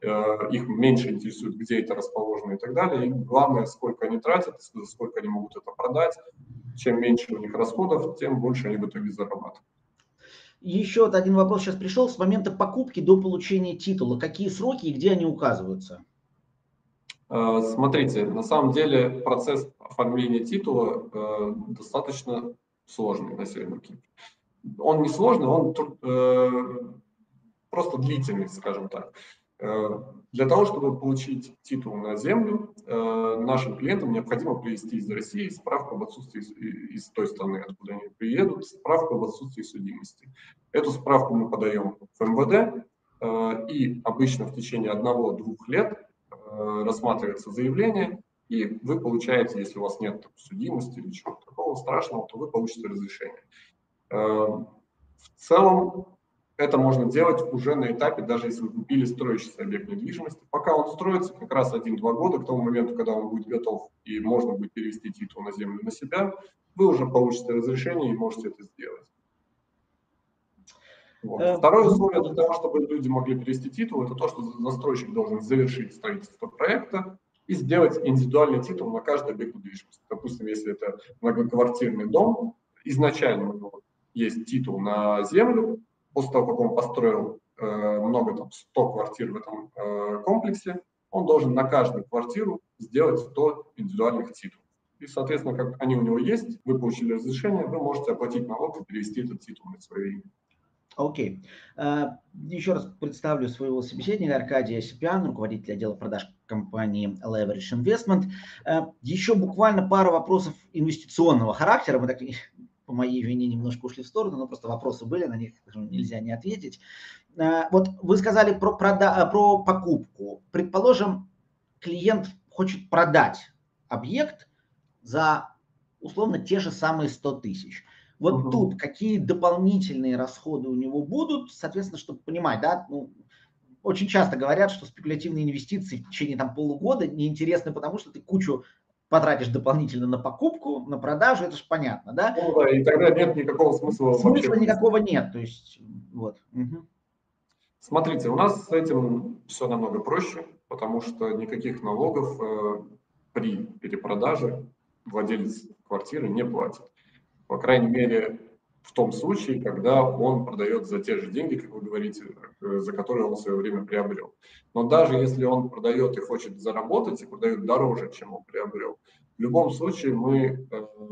их меньше интересует, где это расположено и так далее. И главное, сколько они тратят, сколько они могут это продать. Чем меньше у них расходов, тем больше они в итоге зарабатывают. Еще вот один вопрос сейчас пришел. С момента покупки до получения титула, какие сроки и где они указываются? Смотрите, на самом деле процесс оформления титула достаточно сложный на Северном Кипре. Он не сложный, он просто длительный, скажем так. Для того, чтобы получить титул на землю, нашим клиентам необходимо привезти из России справку об отсутствии из той страны, откуда они приедут, справку об отсутствии судимости. Эту справку мы подаем в МВД, и обычно в течение 1-2 лет рассматривается заявление, и вы получаете, если у вас нет судимости или чего-то такого страшного, то вы получите разрешение. В целом, это можно делать уже на этапе, даже если вы купили строящийся объект недвижимости. Пока он строится, как раз 1-2 года, к тому моменту, когда он будет готов и можно будет перевести титул на землю на себя, вы уже получите разрешение и можете это сделать. Вот. Второе условие для того, чтобы люди могли перевести титул, это то, что застройщик должен завершить строительство проекта и сделать индивидуальный титул на каждый объект недвижимости. Допустим, если это многоквартирный дом, изначально у него есть титул на землю, после того, как он построил много, там, 100 квартир в этом комплексе, он должен на каждую квартиру сделать 100 индивидуальных титулов. И, соответственно, как они у него есть, вы получили разрешение, вы можете оплатить налог и перевести этот титул на свое имя. Окей. Еще раз представлю своего собеседника Аркадия Сипян, руководителя отдела продаж компании Leverage Investment. Еще буквально пару вопросов инвестиционного характера. Мы так, по моей вине, немножко ушли в сторону, но просто вопросы были, на них нельзя не ответить. Вот вы сказали про покупку. Предположим, клиент хочет продать объект за условно те же самые 100 тысяч. Вот тут какие дополнительные расходы у него будут, соответственно, чтобы понимать, да, очень часто говорят, что спекулятивные инвестиции в течение там полугода неинтересны, потому что ты кучу потратишь дополнительно на покупку, на продажу, это же понятно, да? Ну да, и тогда нет никакого смысла Смысла вообще. никакого нет, то есть вот. Смотрите, у нас с этим все намного проще, потому что никаких налогов при перепродаже владелец квартиры не платит. По крайней мере, в том случае, когда он продает за те же деньги, как вы говорите, за которые он в свое время приобрел. Но даже если он продает и хочет заработать, и продает дороже, чем он приобрел, в любом случае мы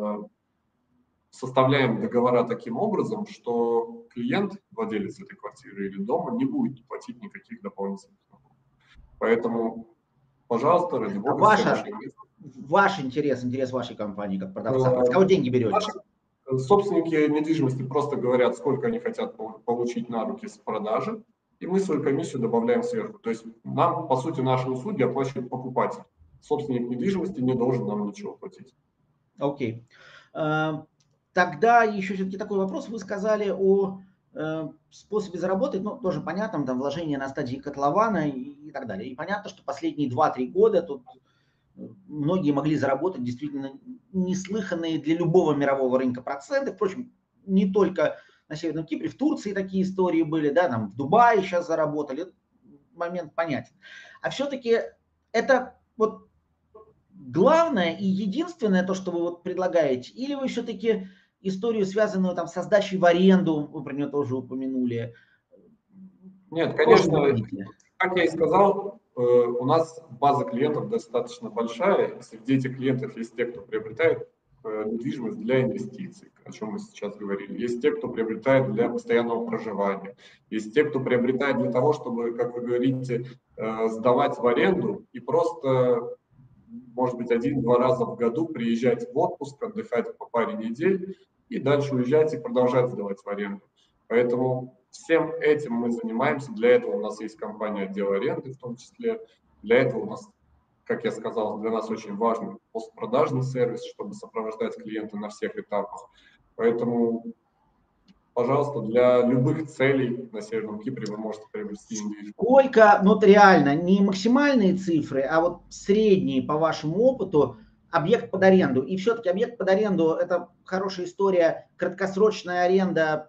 составляем договора таким образом, что клиент, владелец этой квартиры или дома, не будет платить никаких дополнительных налогов. Поэтому, пожалуйста, ради бога, ваш интерес вашей компании как продавца, с кого деньги берете? Собственники недвижимости просто говорят, сколько они хотят получить на руки с продажи, и мы свою комиссию добавляем сверху. То есть нам, по сути, наши услуги оплачивает покупатель. Собственник недвижимости не должен нам ничего платить. Окей. Тогда еще все-таки такой вопрос. Вы сказали о способе заработать, ну, тоже понятно, там вложение на стадии котлована и так далее. И понятно, что последние 2-3 года тут многие могли заработать действительно неслыханные для любого мирового рынка проценты. Впрочем, не только на Северном Кипре, в Турции такие истории были, да, там в Дубае сейчас заработали. Момент понятен. А все-таки это вот главное и единственное то, что вы вот предлагаете, или вы все-таки историю, связанную там со сдачей в аренду, вы про нее тоже упомянули? Нет, конечно, как я и сказал, у нас база клиентов достаточно большая. Среди этих клиентов есть те, кто приобретает недвижимость для инвестиций, о чем мы сейчас говорили. Есть те, кто приобретает для постоянного проживания. Есть те, кто приобретает для того, чтобы, как вы говорите, сдавать в аренду и просто, может быть, 1-2 раза в году приезжать в отпуск, отдыхать по паре недель и дальше уезжать и продолжать сдавать в аренду. Поэтому всем этим мы занимаемся. Для этого у нас есть компания отдела аренды в том числе. Для этого у нас, как я сказал, для нас очень важен постпродажный сервис, чтобы сопровождать клиента на всех этапах. Поэтому, пожалуйста, для любых целей на Северном Кипре вы можете приобрести недвижимость. Сколько, ну вот реально, не максимальные цифры, а вот средние по вашему опыту, объект под аренду. И все-таки объект под аренду – это хорошая история, краткосрочная аренда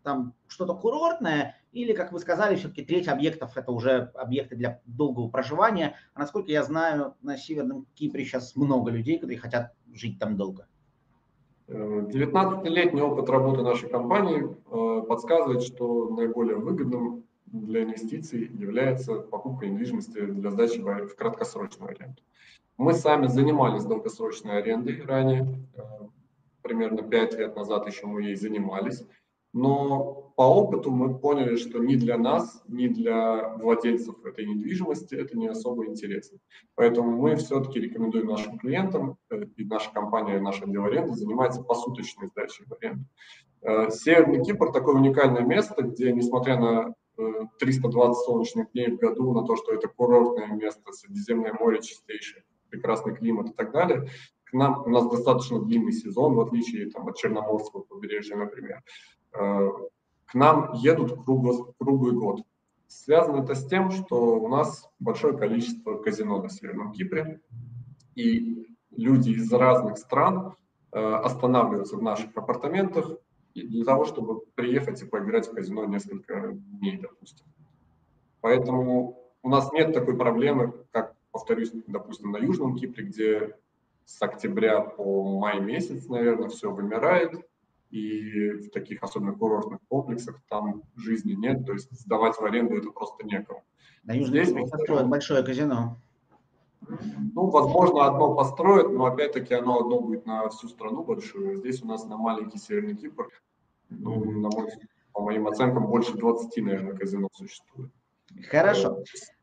там что-то курортное, или, как вы сказали, все-таки треть объектов это уже объекты для долгого проживания. А насколько я знаю, на Северном Кипре сейчас много людей, которые хотят жить там долго. 19-летний опыт работы нашей компании подсказывает, что наиболее выгодным для инвестиций является покупка недвижимости для сдачи в краткосрочную аренду. Мы сами занимались долгосрочной арендой ранее, примерно 5 лет назад еще мы ей занимались, но по опыту мы поняли, что ни для нас, ни для владельцев этой недвижимости это не особо интересно. Поэтому мы все-таки рекомендуем нашим клиентам, и наша компания, наш отдел аренды занимается посуточной сдачей в аренду. Северный Кипр такое уникальное место, где, несмотря на 320 солнечных дней в году, на то, что это курортное место, Средиземное море чистейшее, прекрасный климат и так далее, у нас достаточно длинный сезон, в отличие от Черноморского побережья, например. К нам едут круглый год. Связано это с тем, что у нас большое количество казино на Северном Кипре, и люди из разных стран останавливаются в наших апартаментах для того, чтобы приехать и поиграть в казино несколько дней, допустим. Поэтому у нас нет такой проблемы, как, повторюсь, допустим, на Южном Кипре, где с октября по май месяц, наверное, все вымирает, и в таких особенно курортных комплексах там жизни нет, то есть сдавать в аренду это просто некому. На Южном Кипре построят большое казино. Ну, возможно, одно построят, но опять-таки оно одно будет на всю страну большую. Здесь у нас на маленький Северный Кипр, ну, по моим оценкам, больше 20, наверное, казино существует. Хорошо.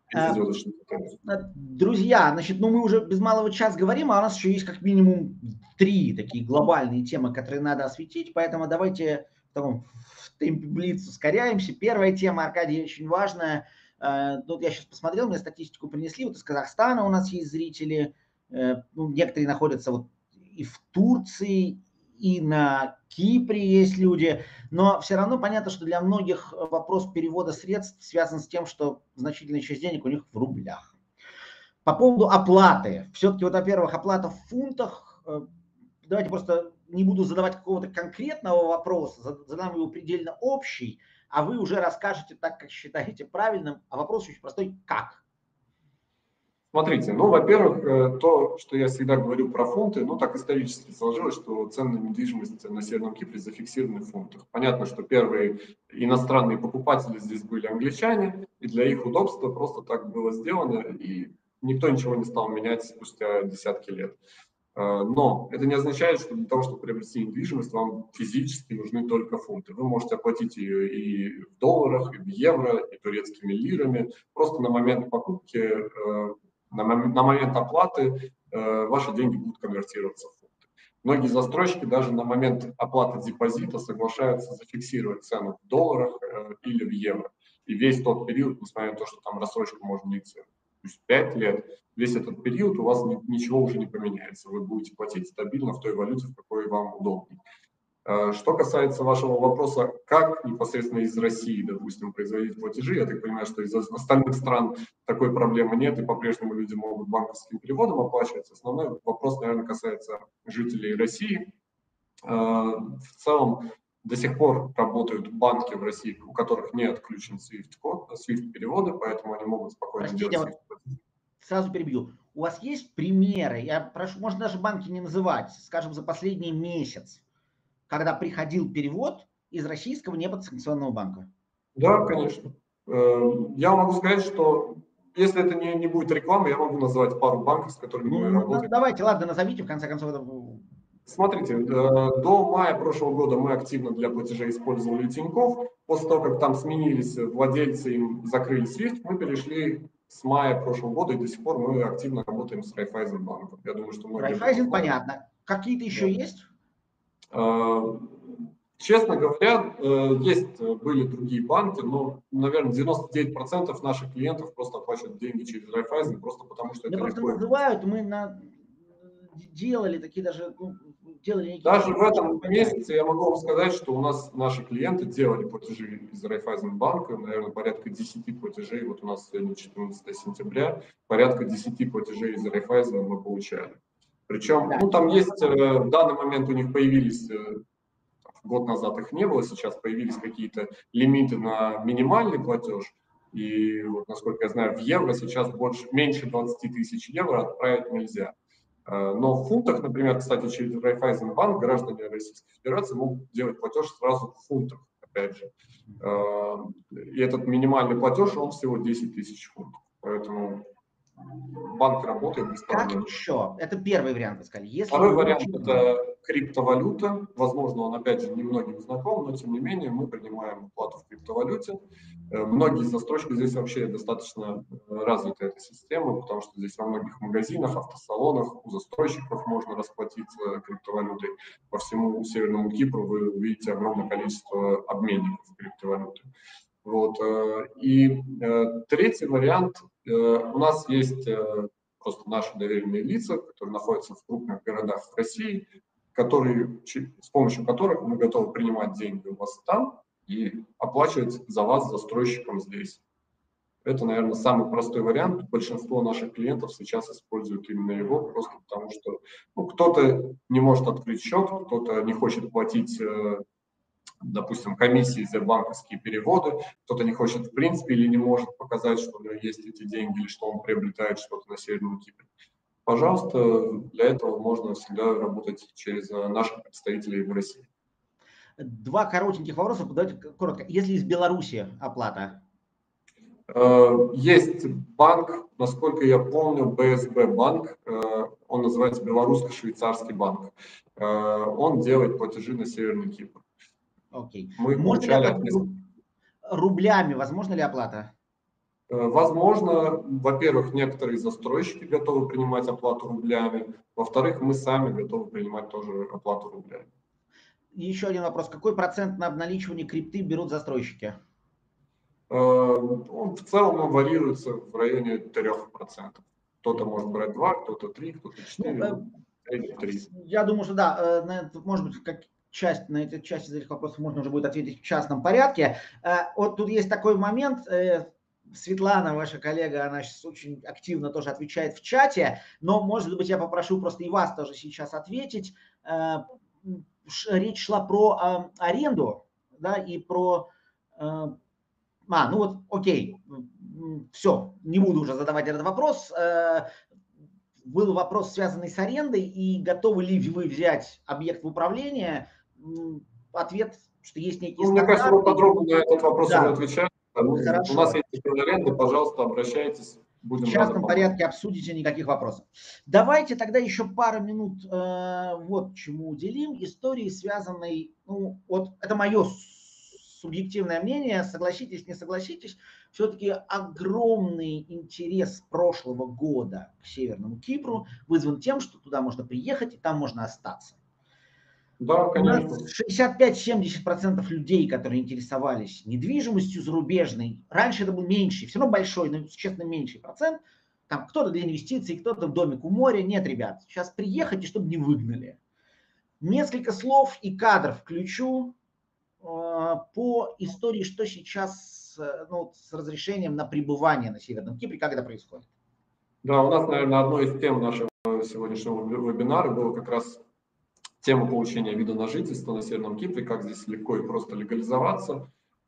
Друзья, значит, ну мы уже без малого час говорим, а у нас еще есть как минимум 3 такие глобальные темы, которые надо осветить, поэтому давайте в темпе блиц ускоряемся. Первая тема, Аркадий, очень важная. Тут я сейчас посмотрел, мне статистику принесли, вот из Казахстана у нас есть зрители, ну, некоторые находятся вот и в Турции, и на Кипре есть люди, но все равно понятно, что для многих вопрос перевода средств связан с тем, что значительная часть денег у них в рублях. По поводу оплаты. Все-таки, вот, во-первых, оплата в фунтах. Давайте просто не буду задавать какого-то конкретного вопроса, задам его предельно общий, а вы уже расскажете так, как считаете правильным. А вопрос очень простой. Как? Смотрите, ну, во-первых, то, что я всегда говорю про фунты, ну, так исторически сложилось, что цены на недвижимость на Северном Кипре зафиксированы в фунтах. Понятно, что первые иностранные покупатели здесь были англичане, и для их удобства просто так было сделано, и никто ничего не стал менять спустя десятки лет. Но это не означает, что для того, чтобы приобрести недвижимость, вам физически нужны только фунты. Вы можете оплатить ее и в долларах, и в евро, и турецкими лирами. Просто на момент покупки, на момент оплаты ваши деньги будут конвертироваться в фунты. Многие застройщики даже на момент оплаты депозита соглашаются зафиксировать цену в долларах или в евро. И весь тот период, несмотря на то, что там рассрочка может длиться 5 лет, весь этот период у вас ничего уже не поменяется. Вы будете платить стабильно в той валюте, в какой вам удобнее. Что касается вашего вопроса, как непосредственно из России, допустим, производить платежи, я так понимаю, что из остальных стран такой проблемы нет, и по-прежнему люди могут банковским переводом оплачивать. Основной вопрос, наверное, касается жителей России. В целом, до сих пор работают банки в России, у которых не отключен SWIFT-код, SWIFT-переводы, поэтому они могут спокойно делать SWIFT. Сразу перебью. У вас есть примеры, я прошу, можно даже банки не называть, скажем, за последний месяц, когда приходил перевод из российского неподсанкционного банка? Да, конечно. Я могу сказать, что если это не будет рекламы, я могу назвать пару банков, с которыми мы работаем. Давайте, ладно, назовите, в конце концов. Смотрите, до мая прошлого года мы активно для платежей использовали Тинькофф. После того, как там сменились владельцы, им закрыли SWIFT, мы перешли с мая прошлого года, и до сих пор мы активно работаем с Райффайзенбанком. Я думаю, что многие... Райффайзен, понятно. Какие-то еще есть? Честно говоря, были другие банки, но, наверное, 99% наших клиентов просто оплачивают деньги через Райффайзен, просто потому что это легко. Просто называют, мы делали такие даже... Даже в этом месяце я могу вам сказать, что у нас наши клиенты делали платежи из Райффайзенбанка, наверное, порядка 10 платежей, вот у нас сегодня 14 сентября, порядка 10 платежей из Райффайзена мы получали. Причем, ну, там есть, в данный момент у них появились год назад их не было, сейчас появились какие-то лимиты на минимальный платеж. И вот, насколько я знаю, в евро сейчас меньше 20 тысяч евро отправить нельзя. Но в фунтах, например, кстати, через Райффайзенбанк граждане Российской Федерации могут делать платеж сразу в фунтах, опять же. И этот минимальный платеж, он всего 10 тысяч фунтов. Поэтому банк работает беспроблемно. Как еще? Это первый вариант, вы сказали. Если Второй вариант – это криптовалюта. Возможно, он, опять же, немногим знаком, но, тем не менее, мы принимаем оплату в криптовалюте. Многие застройщики, здесь вообще достаточно развита эта система, потому что здесь во многих магазинах, автосалонах у застройщиков можно расплатиться криптовалютой. По всему Северному Кипру вы увидите огромное количество обменников криптовалюты. Вот. И третий вариант. У нас есть просто наши доверенные лица, которые находятся в крупных городах в России, с помощью которых мы готовы принимать деньги у вас там и оплачивать за вас застройщиком здесь. Это, наверное, самый простой вариант. Большинство наших клиентов сейчас используют именно его, просто потому что кто-то не может открыть счет, кто-то не хочет платить, допустим, комиссии за банковские переводы, кто-то не хочет в принципе или не может показать, что у него есть эти деньги или что он приобретает что-то на Северном Кипре. Пожалуйста, для этого можно всегда работать через наших представителей в России. Два коротеньких вопроса, давайте коротко. Если из Беларуси оплата? Есть банк, насколько я помню, БСБ банк, он называется Белорусско-швейцарский банк. Он делает платежи на Северный Кипр. Окей. Мы Можно ли оплатить рублями? Возможно ли оплата? Возможно. Во-первых, некоторые застройщики готовы принимать оплату рублями. Во-вторых, мы сами готовы принимать тоже оплату рублями. Еще один вопрос. Какой процент на обналичивание крипты берут застройщики? В целом он варьируется в районе 3%. Кто-то может брать 2, кто-то 3, кто-то 4, 3. Я думаю, что да, может быть, на этой части из этих вопросов можно уже будет ответить в частном порядке. Вот тут есть такой момент. Светлана, ваша коллега, она сейчас очень активно тоже отвечает в чате, но, может быть, я попрошу просто и вас тоже сейчас ответить. Речь шла про аренду, да, и про... ну вот, окей, все, не буду уже задавать этот вопрос. Был вопрос, связанный с арендой, и готовы ли вы взять объект в управление? Ответ, что есть некие стандарты. Мне кажется, мы подробно на этот вопрос уже отвечаем. Хорошо. У нас есть аренда, пожалуйста, обращайтесь. Будем в частном порядке обсудите, никаких вопросов. Давайте тогда еще пару минут вот чему уделим. Истории, связанной, вот это мое субъективное мнение, согласитесь, не согласитесь, все-таки огромный интерес прошлого года к Северному Кипру вызван тем, что туда можно приехать и там можно остаться. Да, конечно. 65-70% людей, которые интересовались недвижимостью зарубежной, раньше это был меньший, все равно большой, но, честно, меньший процент. Там кто-то для инвестиций, кто-то в домик у моря. Нет, ребят, сейчас приехать, и чтобы не выгнали. Несколько слов и кадров включу по истории, что сейчас с разрешением на пребывание на Северном Кипре, как это происходит. Да, у нас, наверное, одной из тем нашего сегодняшнего вебинара было как раз тема получения вида на жительство на Северном Кипре, как здесь легко и просто легализоваться.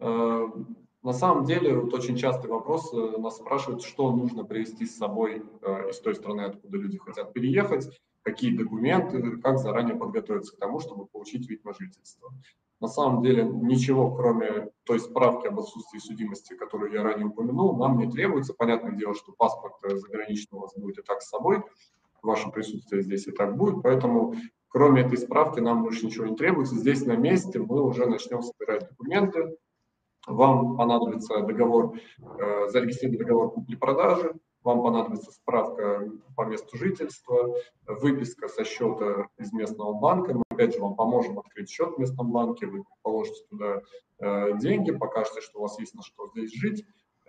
На самом деле, вот очень частый вопрос нас спрашивают, что нужно привезти с собой из той страны, откуда люди хотят переехать, какие документы, как заранее подготовиться к тому, чтобы получить вид на жительство. На самом деле ничего, кроме той справки об отсутствии судимости, которую я ранее упомянул, нам не требуется. Понятное дело, что паспорт заграничный у вас будет и так с собой, ваше присутствие здесь и так будет, поэтому кроме этой справки нам больше ничего не требуется. Здесь на месте мы уже начнем собирать документы. Вам понадобится договор, зарегистрированный договор купли-продажи, вам понадобится справка по месту жительства, выписка со счета из местного банка. Мы опять же вам поможем открыть счет в местном банке, вы положите туда деньги, покажете, что у вас есть на что здесь жить.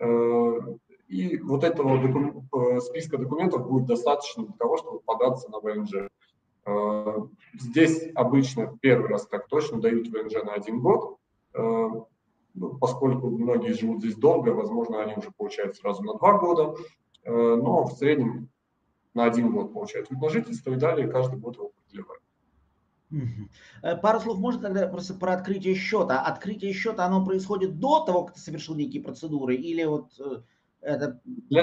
И вот этого списка документов будет достаточно для того, чтобы податься на ВНЖ. Здесь обычно первый раз так точно дают ВНЖ на 1 год. Поскольку многие живут здесь долго, возможно, они уже получают сразу на 2 года, но в среднем на 1 год получают вид на жительство, и далее каждый год его продлевают. Мгм. Пару слов можно тогда просто про открытие счета. Открытие счета, оно происходит до того, как ты совершил некие процедуры, или вот это...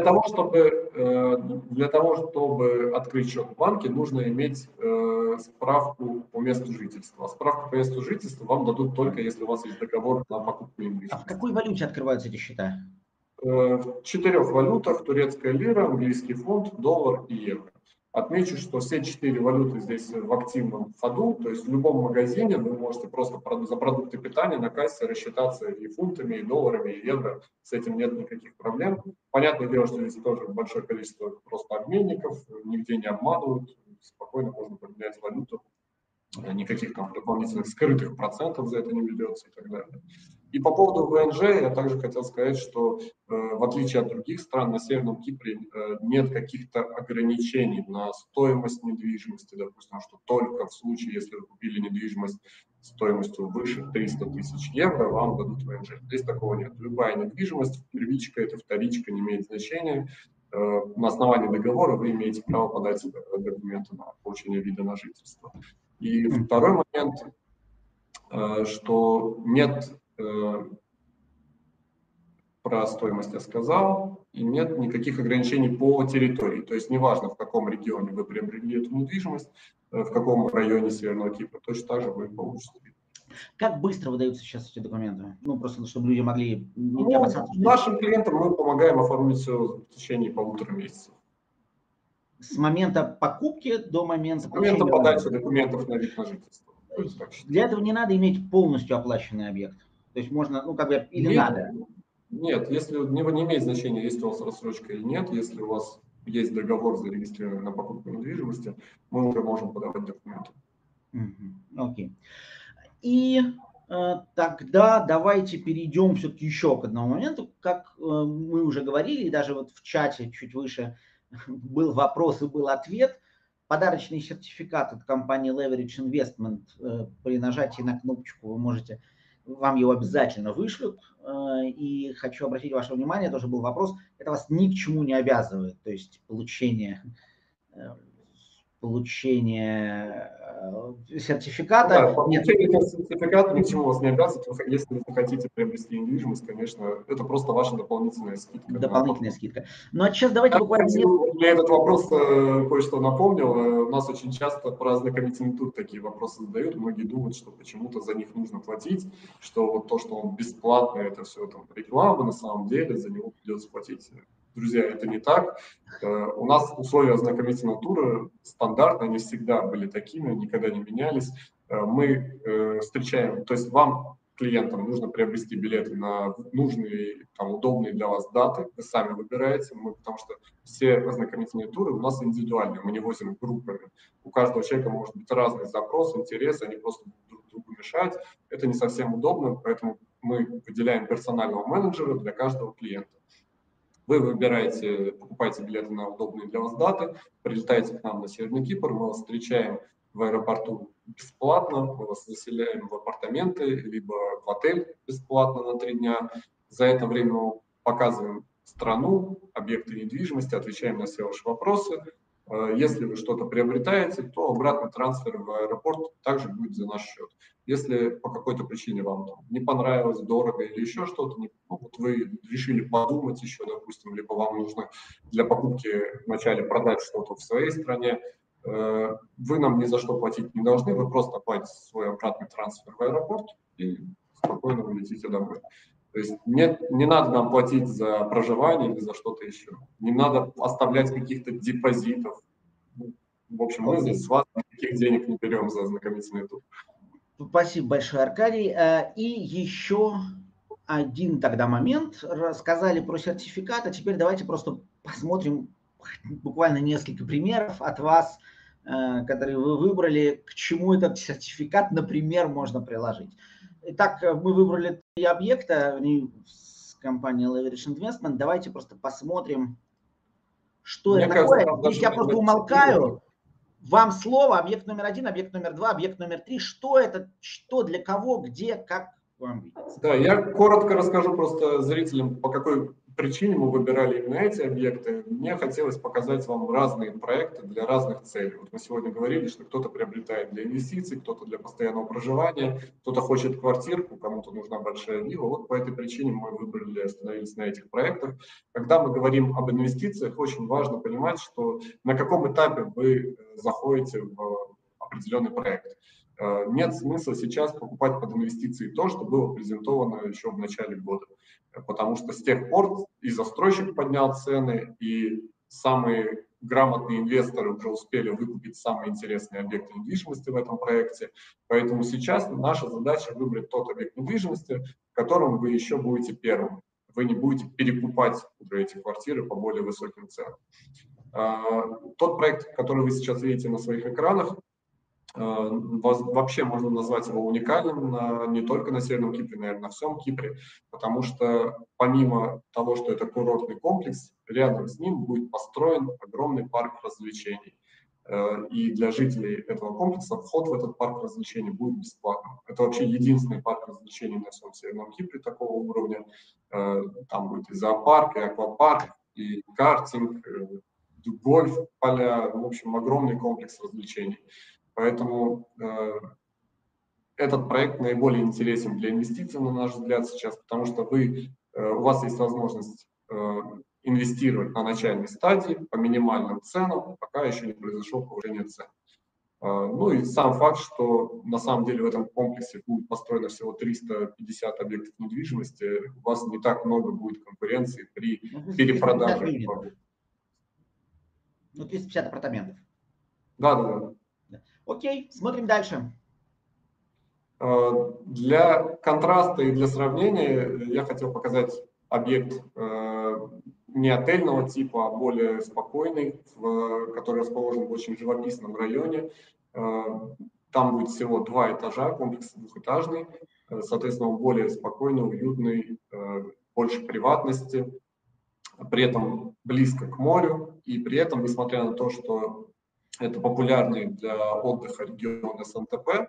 Для того, чтобы открыть счет в банке, нужно иметь справку по месту жительства. А справку по месту жительства вам дадут только если у вас есть договор на покупку А в недвижимости. какой валюте открываются эти счета? В 4 валютах: турецкая лира, английский фунт, доллар и евро. Отмечу, что все 4 валюты здесь в активном ходу, то есть в любом магазине вы можете просто за продукты питания на кассе рассчитаться и фунтами, и долларами, и евро. С этим нет никаких проблем. Понятное дело, что здесь тоже большое количество просто обменников, нигде не обманывают, спокойно можно поменять валюту. Никаких там дополнительных скрытых процентов за это не ведется и так далее. И по поводу ВНЖ я также хотел сказать, что в отличие от других стран, на Северном Кипре нет каких-то ограничений на стоимость недвижимости, допустим, что только в случае, если вы купили недвижимость стоимостью выше 300 тысяч евро, вам дадут ВНЖ. Здесь такого нет. Любая недвижимость, первичка, это вторичка, не имеет значения. На основании договора вы имеете право подать документы на получение вида на жительство. И второй момент, что нет, про стоимость я сказал, и нет никаких ограничений по территории. То есть неважно, в каком регионе вы приобрели эту недвижимость, в каком районе Северного Кипра, точно так же вы получите. Как быстро выдаются сейчас эти документы? Ну, просто чтобы люди могли не Ну, опасаться, что нашим клиентам мы помогаем оформить все в течение 1,5 месяца. с момента покупки до момента С момента получения подачи ВНЖ. документов на вид на жительство. Будем так Для считать. этого не надо иметь полностью оплаченный объект. То есть можно, ну, как бы, или Нет, надо. нет, если не имеет значения, есть у вас рассрочка или нет, если у вас есть договор зарегистрированный на покупку недвижимости, мы уже можем подавать документы. Окей. И тогда давайте перейдем все-таки еще к одному моменту. Как мы уже говорили, и даже вот в чате чуть выше был вопрос и был ответ. Подарочный сертификат от компании Leverage Investment, при нажатии на кнопочку вы можете, вам его обязательно вышлют. И хочу обратить ваше внимание, тоже был вопрос, это вас ни к чему не обязывает. То есть получение сертификата. Да, Нет, получение этого сертификата ни к чему вас не обязывает. Если вы хотите приобрести недвижимость, конечно, это просто ваша дополнительная скидка на дополнительная покупку. скидка. Ну а сейчас давайте Я, буквально кстати, мне этот вопрос кое-что напомнил. У нас очень часто про ознакомительный тур такие вопросы задают. Многие думают, что почему-то за них нужно платить, что вот то, что он бесплатный, это все там реклама, на самом деле за него придется платить. Друзья, это не так. У нас условия ознакомительного тура стандартные, они всегда были такими, никогда не менялись. Мы встречаем, то есть вам, клиентам, нужно приобрести билеты на нужные, там, удобные для вас даты. Вы сами выбираете, потому что все ознакомительные туры у нас индивидуальные, мы не возим группами. У каждого человека может быть разный запрос, интерес, они просто друг другу мешать. Это не совсем удобно, поэтому мы выделяем персонального менеджера для каждого клиента. Вы выбираете, покупаете билеты на удобные для вас даты, прилетаете к нам на Северный Кипр, мы вас встречаем в аэропорту бесплатно, мы вас заселяем в апартаменты, либо в отель бесплатно на 3 дня. За это время мы показываем страну, объекты недвижимости, отвечаем на все ваши вопросы. Если вы что-то приобретаете, то обратный трансфер в аэропорт также будет за наш счет. Если по какой-то причине вам не понравилось, дорого или еще что-то, ну, вот вы решили подумать еще, допустим, либо вам нужно для покупки вначале продать что-то в своей стране, вы нам ни за что платить не должны, вы просто оплатите свой обратный трансфер в аэропорт и спокойно улетите домой. То есть не надо нам платить за проживание или за что-то еще. Не надо оставлять каких-то депозитов. В общем, мы окей. с вас никаких денег не берем за ознакомительный тур. Спасибо большое, Аркадий. И еще один тогда момент. Рассказали про сертификат, а теперь давайте просто посмотрим буквально несколько примеров от вас, которые вы выбрали, к чему этот сертификат, например, можно приложить. Итак, мы выбрали 3 объекта с компанией Leverage Investment. Давайте просто посмотрим, что Мне это кажется, такое. там Здесь даже я просто нет. умолкаю. Вам слово, объект номер 1, объект номер 2, объект номер 3. Что это, что, для кого, где, как вам видится? Да, я коротко расскажу просто зрителям, по какой причине мы выбирали именно эти объекты. Мне хотелось показать вам разные проекты для разных целей. Вот мы сегодня говорили, что кто-то приобретает для инвестиций, кто-то для постоянного проживания, кто-то хочет квартирку, кому-то нужна большая вилла. Вот по этой причине мы выбрали, остановились на этих проектах. Когда мы говорим об инвестициях, очень важно понимать, что на каком этапе вы заходите в определенный проект. Нет смысла сейчас покупать под инвестиции то, что было презентовано еще в начале года. Потому что с тех пор и застройщик поднял цены, и самые грамотные инвесторы уже успели выкупить самые интересные объекты недвижимости в этом проекте. Поэтому сейчас наша задача выбрать тот объект недвижимости, в котором вы еще будете первым. Вы не будете перекупать уже эти квартиры по более высоким ценам. Тот проект, который вы сейчас видите на своих экранах, вообще можно назвать его уникальным не только на Северном Кипре, наверное, на всем Кипре, потому что помимо того, что это курортный комплекс, рядом с ним будет построен огромный парк развлечений. И для жителей этого комплекса вход в этот парк развлечений будет бесплатным. Это вообще единственный парк развлечений на всем Северном Кипре такого уровня. Там будет и зоопарк, и аквапарк, и картинг, гольф, поля, в общем, огромный комплекс развлечений. Поэтому этот проект наиболее интересен для инвестиций, на наш взгляд, сейчас, потому что у вас есть возможность инвестировать на начальной стадии по минимальным ценам, пока еще не произошло повышение цен. Ну и сам факт, что на самом деле в этом комплексе будет построено всего 350 объектов недвижимости, у вас не так много будет конкуренции при перепродаже. Ну, 350 апартаментов. Да. Окей, смотрим дальше. Для контраста и для сравнения я хотел показать объект не отельного типа, а более спокойный, который расположен в очень живописном районе. Там будет всего 2 этажа, комплекс двухэтажный, соответственно, он более спокойный, уютный, больше приватности, при этом близко к морю, и при этом, несмотря на то, что это популярный для отдыха регион СНТП,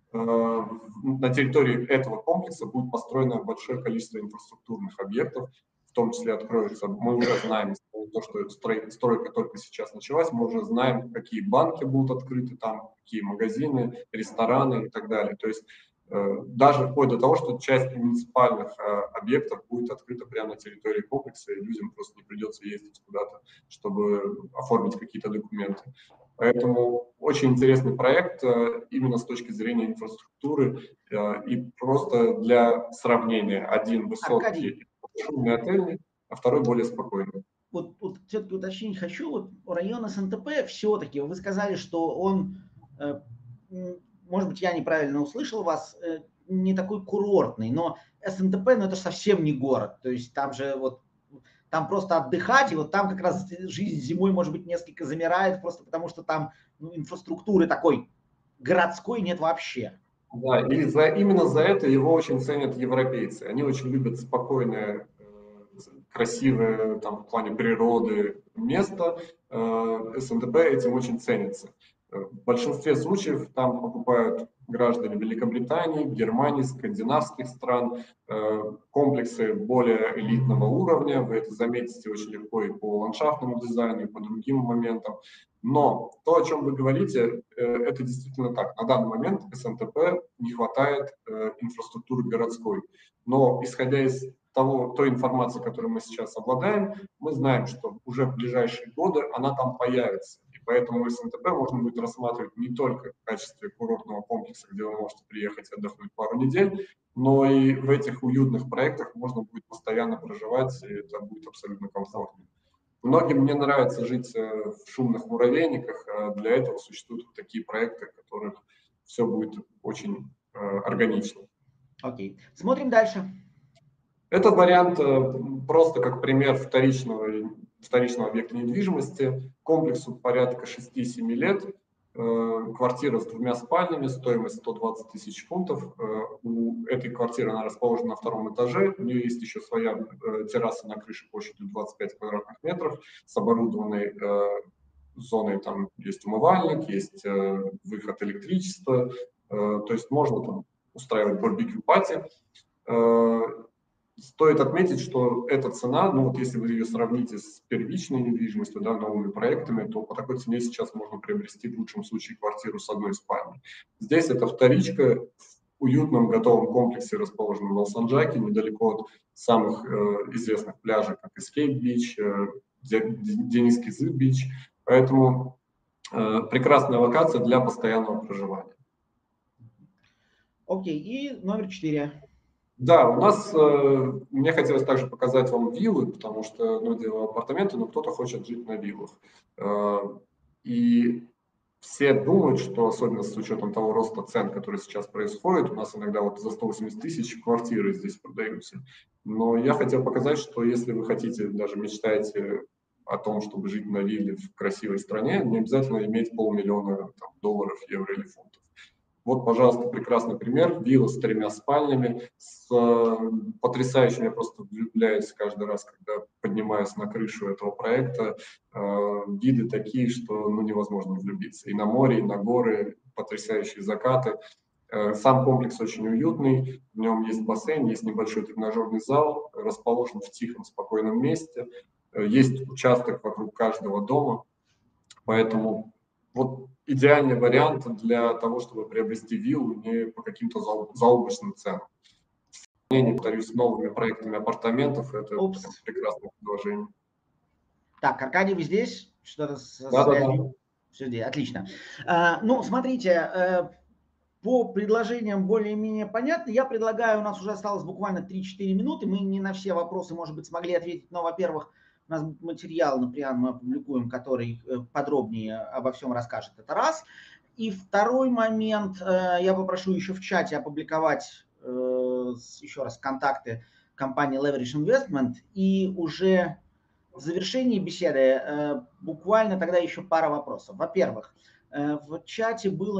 на территории этого комплекса будет построено большое количество инфраструктурных объектов, в том числе откроется, мы уже знаем, то, что стройка только сейчас началась, мы уже знаем, какие банки будут открыты там, какие магазины, рестораны и так далее. То есть даже вплоть до того, что часть муниципальных объектов будет открыта прямо на территории комплекса, и людям просто не придется ездить куда-то, чтобы оформить какие-то документы. Поэтому очень интересный проект именно с точки зрения инфраструктуры и просто для сравнения. Один высокий, шумный, отельный, а второй более спокойный. Вот все-таки уточнить хочу, вот район СНТП все-таки, вы сказали, что он, может быть, я неправильно услышал вас, не такой курортный, но СНТП, ну это же совсем не город, то есть там же вот там просто отдыхать, и вот там как раз жизнь зимой, может быть, несколько замирает, просто потому что там инфраструктуры такой городской нет вообще. Да, и именно за это его очень ценят европейцы. Они очень любят спокойное, красивое там, в плане природы место. СНТП этим очень ценится. В большинстве случаев там покупают граждане Великобритании, Германии, скандинавских стран, комплексы более элитного уровня. Вы это заметите очень легко и по ландшафтному дизайну, и по другим моментам. Но то, о чем вы говорите, это действительно так. На данный момент СНТП не хватает инфраструктуры городской. Но исходя из той информации, которой мы сейчас обладаем, мы знаем, что уже в ближайшие годы она там появится. И поэтому СНТП можно будет рассматривать не только в качестве курортного комплекса, где вы можете приехать и отдохнуть пару недель, но и в этих уютных проектах можно будет постоянно проживать, и это будет абсолютно комфортно. Многим не нравится жить в шумных муравейниках, а для этого существуют такие проекты, в которых все будет очень органично. Окей, смотрим дальше. Этот вариант просто как пример вторичного объекта недвижимости. Комплексу порядка 6-7 лет. Квартира с 2 спальнями, стоимость 120 тысяч фунтов. У этой квартиры она расположена на 2-м этаже. У нее есть еще своя терраса на крыше площадью 25 квадратных метров с оборудованной зоной. Там есть умывальник, есть выход электричества. То есть можно там устраивать барбекю-пати. стоит отметить, что эта цена, ну вот если вы ее сравните с первичной недвижимостью, да, новыми проектами, то по такой цене сейчас можно приобрести в лучшем случае квартиру с одной спальней. Здесь это вторичка в уютном готовом комплексе, расположенном в Алсанджаке, недалеко от самых известных пляжей, как Escape Beach, Денисский Beach. Поэтому прекрасная локация для постоянного проживания. Окей, и номер 4. Да, у нас, мне хотелось также показать вам виллы, потому что, ну, дело апартаменты, но кто-то хочет жить на виллах. И все думают, что, особенно с учетом того роста цен, который сейчас происходит, у нас иногда вот за 180 тысяч квартиры здесь продаются. Но я хотел показать, что если вы хотите, даже мечтаете о том, чтобы жить на вилле в красивой стране, не обязательно иметь $500 000 долларов, евро или фунтов. Вот, пожалуйста, прекрасный пример. Вилла с 3 спальнями, с потрясающим, я просто влюбляюсь каждый раз, когда поднимаюсь на крышу этого проекта. Виды такие, что ну, невозможно влюбиться. И на море, и на горы, потрясающие закаты. Сам комплекс очень уютный, в нем есть бассейн, есть небольшой тренажерный зал, расположен в тихом, спокойном месте. Есть участок вокруг каждого дома, поэтому вот идеальный вариант для того, чтобы приобрести виллу не по каким-то заоблачным ценам. В сравнении, повторюсь, с новыми проектами апартаментов, это прекрасное предложение. Так, Аркадий, вы здесь? Что-то с связью? Все здесь, отлично. Ну, смотрите, по предложениям более-менее понятно. Я предлагаю, у нас уже осталось буквально 3-4 минуты, мы не на все вопросы, может быть, смогли ответить, но, во-первых, у нас материал, например, мы опубликуем, который подробнее обо всем расскажет, это раз. И второй момент, я попрошу еще в чате опубликовать еще раз контакты компании Leverage Investment, и уже в завершении беседы буквально тогда еще пара вопросов. Во-первых, в чате было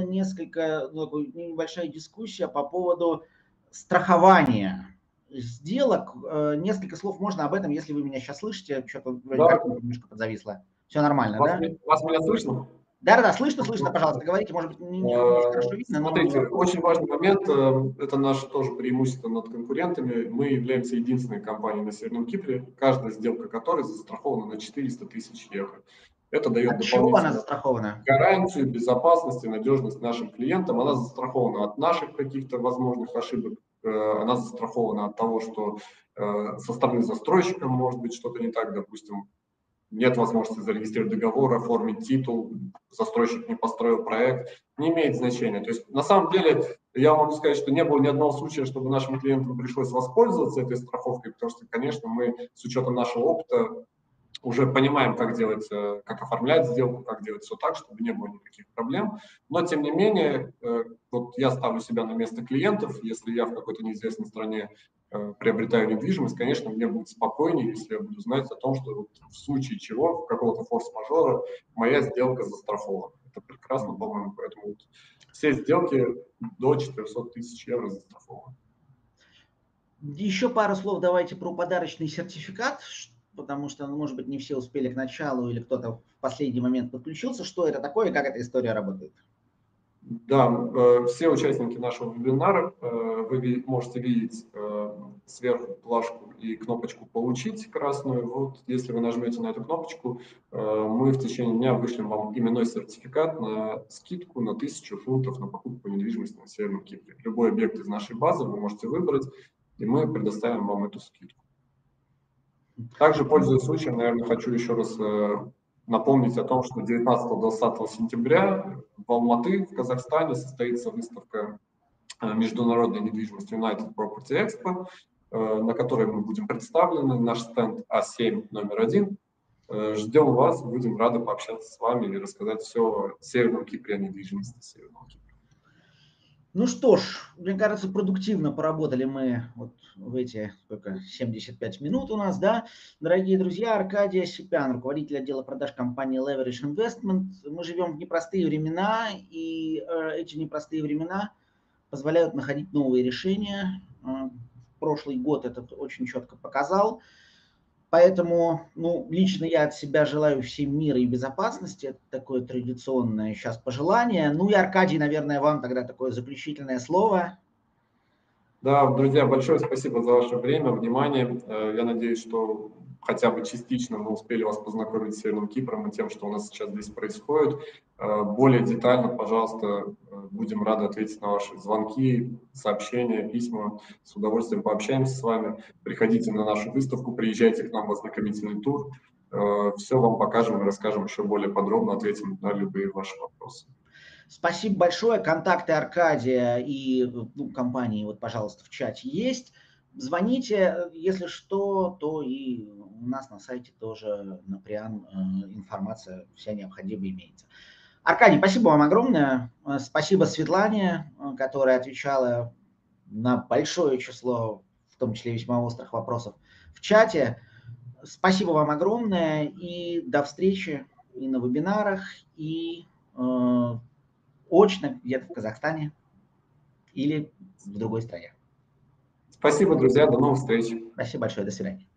небольшая дискуссия по поводу страхования сделок. Несколько слов можно об этом, если вы меня сейчас слышите. Что-то как немножко подзависло. Все нормально, да? Вас меня слышно? Да, слышно, пожалуйста, говорите, может быть, не хорошо видно. Смотрите, очень важный момент, это наше тоже преимущество над конкурентами. Мы являемся единственной компанией на Северном Кипре, каждая сделка которой застрахована на 400 тысяч евро. Это дает дополнительную гарантию, безопасность и надежность нашим клиентам. Она застрахована от наших каких-то возможных ошибок, она застрахована от того, что со стороны застройщика может быть что-то не так, допустим, нет возможности зарегистрировать договор, оформить титул, застройщик не построил проект, не имеет значения. То есть на самом деле я могу сказать, что не было ни одного случая, чтобы нашим клиентам пришлось воспользоваться этой страховкой, потому что, конечно, мы с учетом нашего опыта уже понимаем, как делать, как оформлять сделку, как делать все так, чтобы не было никаких проблем. Но, тем не менее, вот я ставлю себя на место клиентов. Если я в какой-то неизвестной стране приобретаю недвижимость, конечно, мне будет спокойнее, если я буду знать о том, что в случае чего, какого-то форс-мажора, моя сделка застрахована. Это прекрасно, по-моему, поэтому вот все сделки до 400 тысяч евро застрахованы. Еще пару слов давайте про подарочный сертификат, потому что, может быть, не все успели к началу или кто-то в последний момент подключился. Что это такое и как эта история работает? Да, все участники нашего вебинара, вы можете видеть сверху плашку и кнопочку «Получить» красную. Вот, если вы нажмете на эту кнопочку, мы в течение дня вышлем вам именной сертификат на скидку на 1000 фунтов на покупку недвижимости на Северном Кипре. Любой объект из нашей базы вы можете выбрать, и мы предоставим вам эту скидку. Также, пользуясь случаем, наверное, хочу еще раз напомнить о том, что 19-20 сентября в Алматы, в Казахстане, состоится выставка международной недвижимости United Property Expo, на которой мы будем представлены, наш стенд А7 номер 1. Ждем вас, будем рады пообщаться с вами и рассказать все о Северном Кипре, о недвижимости Северного Кипра. Ну что ж, мне кажется, продуктивно поработали мы вот в эти 75 минут у нас, да. Дорогие друзья, Аркадий Осипян, руководитель отдела продаж компании Leverage Investment. Мы живем в непростые времена, и эти непростые времена позволяют находить новые решения. Прошлый год это очень четко показал. Поэтому, лично я от себя желаю всем мира и безопасности. Это такое традиционное сейчас пожелание. Ну и, Аркадий, наверное, вам тогда такое заключительное слово. Да, друзья, большое спасибо за ваше время, внимание. Я надеюсь, что хотя бы частично мы успели вас познакомить с Северным Кипром и тем, что у нас сейчас здесь происходит. Более детально, пожалуйста, будем рады ответить на ваши звонки, сообщения, письма. С удовольствием пообщаемся с вами. Приходите на нашу выставку, приезжайте к нам в ознакомительный тур. Все вам покажем и расскажем еще более подробно, ответим на любые ваши вопросы. Спасибо большое. Контакты Аркадия и компании, вот, пожалуйста, в чате есть. Звоните, если что, то и у нас на сайте тоже на Приан информация вся необходимая имеется. Аркадий, спасибо вам огромное. Спасибо Светлане, которая отвечала на большое число, в том числе весьма острых вопросов в чате. Спасибо вам огромное и до встречи и на вебинарах, и очно где-то в Казахстане или в другой стране. Спасибо, друзья, до новых встреч. Спасибо большое, до свидания.